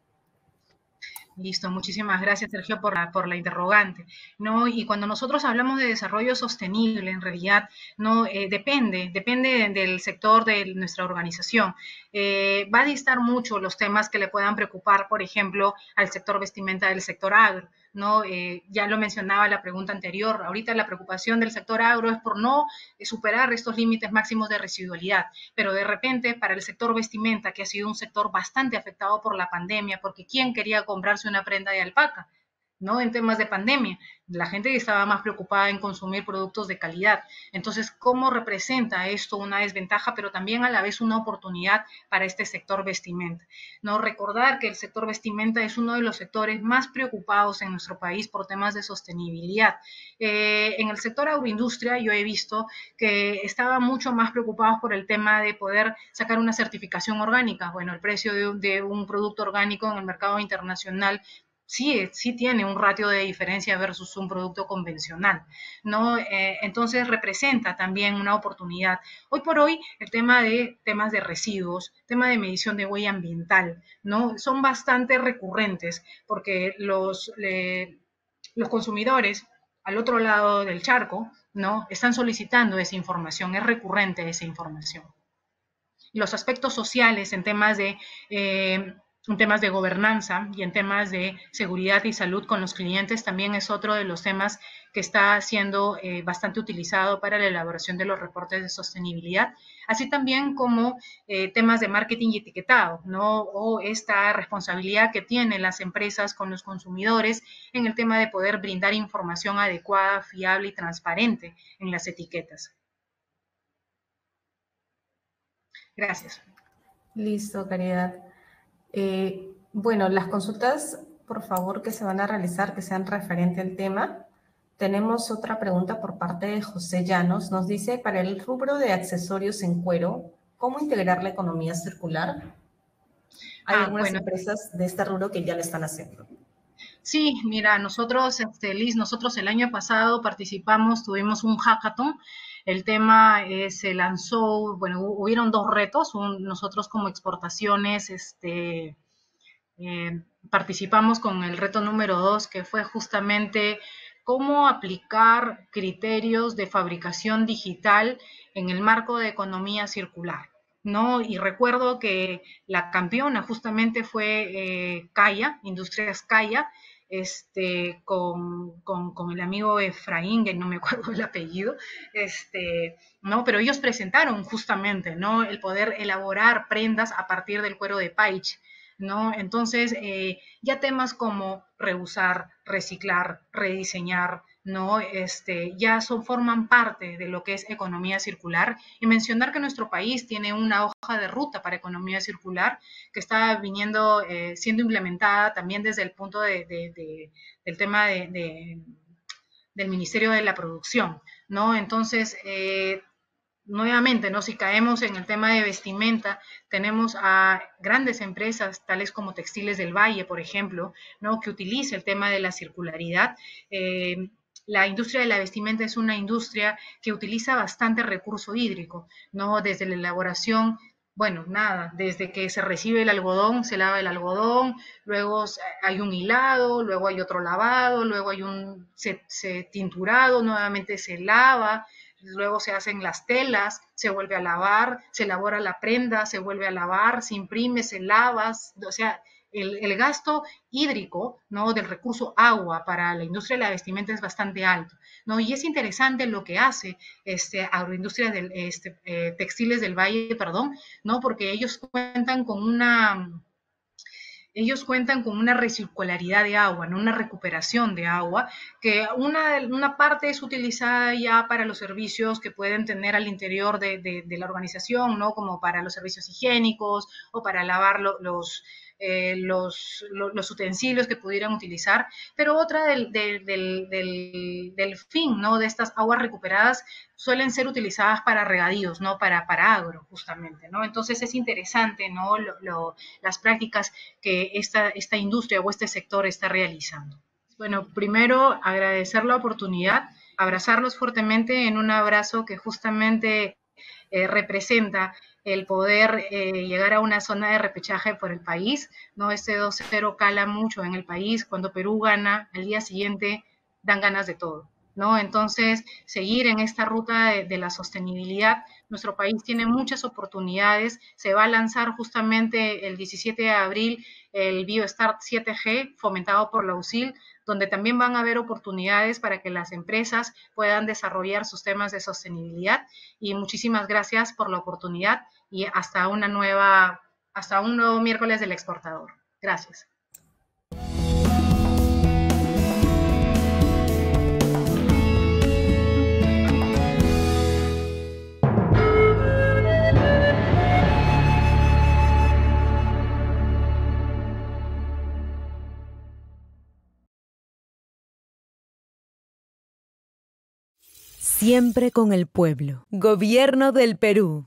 Listo, muchísimas gracias, Sergio, por la, por la interrogante, ¿no? Y cuando nosotros hablamos de desarrollo sostenible, en realidad, no eh, depende, depende del sector de nuestra organización. Eh, va a distar mucho los temas que le puedan preocupar, por ejemplo, al sector vestimenta del sector agro, ¿no? Eh, ya lo mencionaba la pregunta anterior, ahorita la preocupación del sector agro es por no superar estos límites máximos de residualidad, pero de repente para el sector vestimenta, que ha sido un sector bastante afectado por la pandemia, porque ¿quién quería comprarse una prenda de alpaca? ¿No? En temas de pandemia, la gente estaba más preocupada en consumir productos de calidad. Entonces, ¿cómo representa esto una desventaja, pero también a la vez una oportunidad para este sector vestimenta? No recordar que el sector vestimenta es uno de los sectores más preocupados en nuestro país por temas de sostenibilidad. Eh, en el sector agroindustria yo he visto que estaban mucho más preocupados por el tema de poder sacar una certificación orgánica. Bueno, el precio de, de un producto orgánico en el mercado internacional sí, sí tiene un ratio de diferencia versus un producto convencional, ¿no? Eh, entonces representa también una oportunidad. Hoy por hoy, el tema de temas de residuos, tema de medición de huella ambiental, ¿no? Son bastante recurrentes porque los, eh, los consumidores al otro lado del charco, ¿no? Están solicitando esa información, es recurrente esa información. Los aspectos sociales en temas de eh, en temas de gobernanza y en temas de seguridad y salud con los clientes también es otro de los temas que está siendo eh, bastante utilizado para la elaboración de los reportes de sostenibilidad, así también como eh, temas de marketing y etiquetado, ¿no? O esta responsabilidad que tienen las empresas con los consumidores en el tema de poder brindar información adecuada, fiable y transparente en las etiquetas. Gracias. Listo, Caridad. Eh, bueno, las consultas, por favor, que se van a realizar, que sean referente al tema. Tenemos otra pregunta por parte de José Llanos. Nos dice, para el rubro de accesorios en cuero, ¿cómo integrar la economía circular? Hay Ah, algunas bueno, empresas de este rubro que ya lo están haciendo. sí, mira, nosotros, este, Liz, nosotros el año pasado participamos, tuvimos un hackathon. El tema eh, se lanzó, bueno, hubieron dos retos. Un, nosotros como exportaciones, este, eh, participamos con el reto número dos, que fue justamente cómo aplicar criterios de fabricación digital en el marco de economía circular, ¿no? Y recuerdo que la campeona justamente fue eh, Calla, Industrias Calla, este, con, con, con, el amigo Efraín, que no me acuerdo el apellido, este, ¿no? Pero ellos presentaron justamente, ¿no? El poder elaborar prendas a partir del cuero de paich, ¿no? Entonces, eh, ya temas como reusar, reciclar, rediseñar, ¿no? Este, ya son, forman parte de lo que es economía circular. Y mencionar que nuestro país tiene una hoja de ruta para economía circular que está viniendo, eh, siendo implementada también desde el punto de, de, de, del tema de, de, del Ministerio de la Producción, ¿no? Entonces, eh, nuevamente, ¿no? Si caemos en el tema de vestimenta, tenemos a grandes empresas, tales como Textiles del Valle, por ejemplo, ¿no? Que utiliza el tema de la circularidad. Eh, la industria de la vestimenta es una industria que utiliza bastante recurso hídrico, ¿no? Desde la elaboración, bueno, nada, desde que se recibe el algodón, se lava el algodón, luego hay un hilado, luego hay otro lavado, luego hay un se, se tinturado, nuevamente se lava, luego se hacen las telas, se vuelve a lavar, se elabora la prenda, se vuelve a lavar, se imprime, se lava, o sea, el, el gasto hídrico, ¿no? Del recurso agua para la industria de la vestimenta es bastante alto, ¿no? Y es interesante lo que hace este, Agroindustria del, este, eh, Textiles del Valle, perdón, ¿no? Porque ellos cuentan con una ellos cuentan con una recircularidad de agua, ¿no? Una recuperación de agua, que una, una parte es utilizada ya para los servicios que pueden tener al interior de, de, de la organización, ¿no? Como para los servicios higiénicos o para lavar lo, los, eh, los, los, los, utensilios que pudieran utilizar, pero otra del, del, del, del, del fin, ¿no? De estas aguas recuperadas suelen ser utilizadas para regadíos, ¿no? Para, para agro, justamente, ¿no? Entonces es interesante, ¿no? Lo, lo, las prácticas que esta, esta industria o este sector está realizando. Bueno, primero agradecer la oportunidad, abrazarlos fuertemente en un abrazo que justamente eh, representa el poder eh, llegar a una zona de repechaje por el país, ¿no? Este dos cero cala mucho en el país, cuando Perú gana, al día siguiente dan ganas de todo, ¿no? Entonces, seguir en esta ruta de, de la sostenibilidad, nuestro país tiene muchas oportunidades, se va a lanzar justamente el diecisiete de abril el BioStart siete G, fomentado por la U S I L, donde también van a haber oportunidades para que las empresas puedan desarrollar sus temas de sostenibilidad. Y muchísimas gracias por la oportunidad y hasta una nueva, hasta un nuevo miércoles del exportador. Gracias. Siempre con el pueblo. Gobierno del Perú.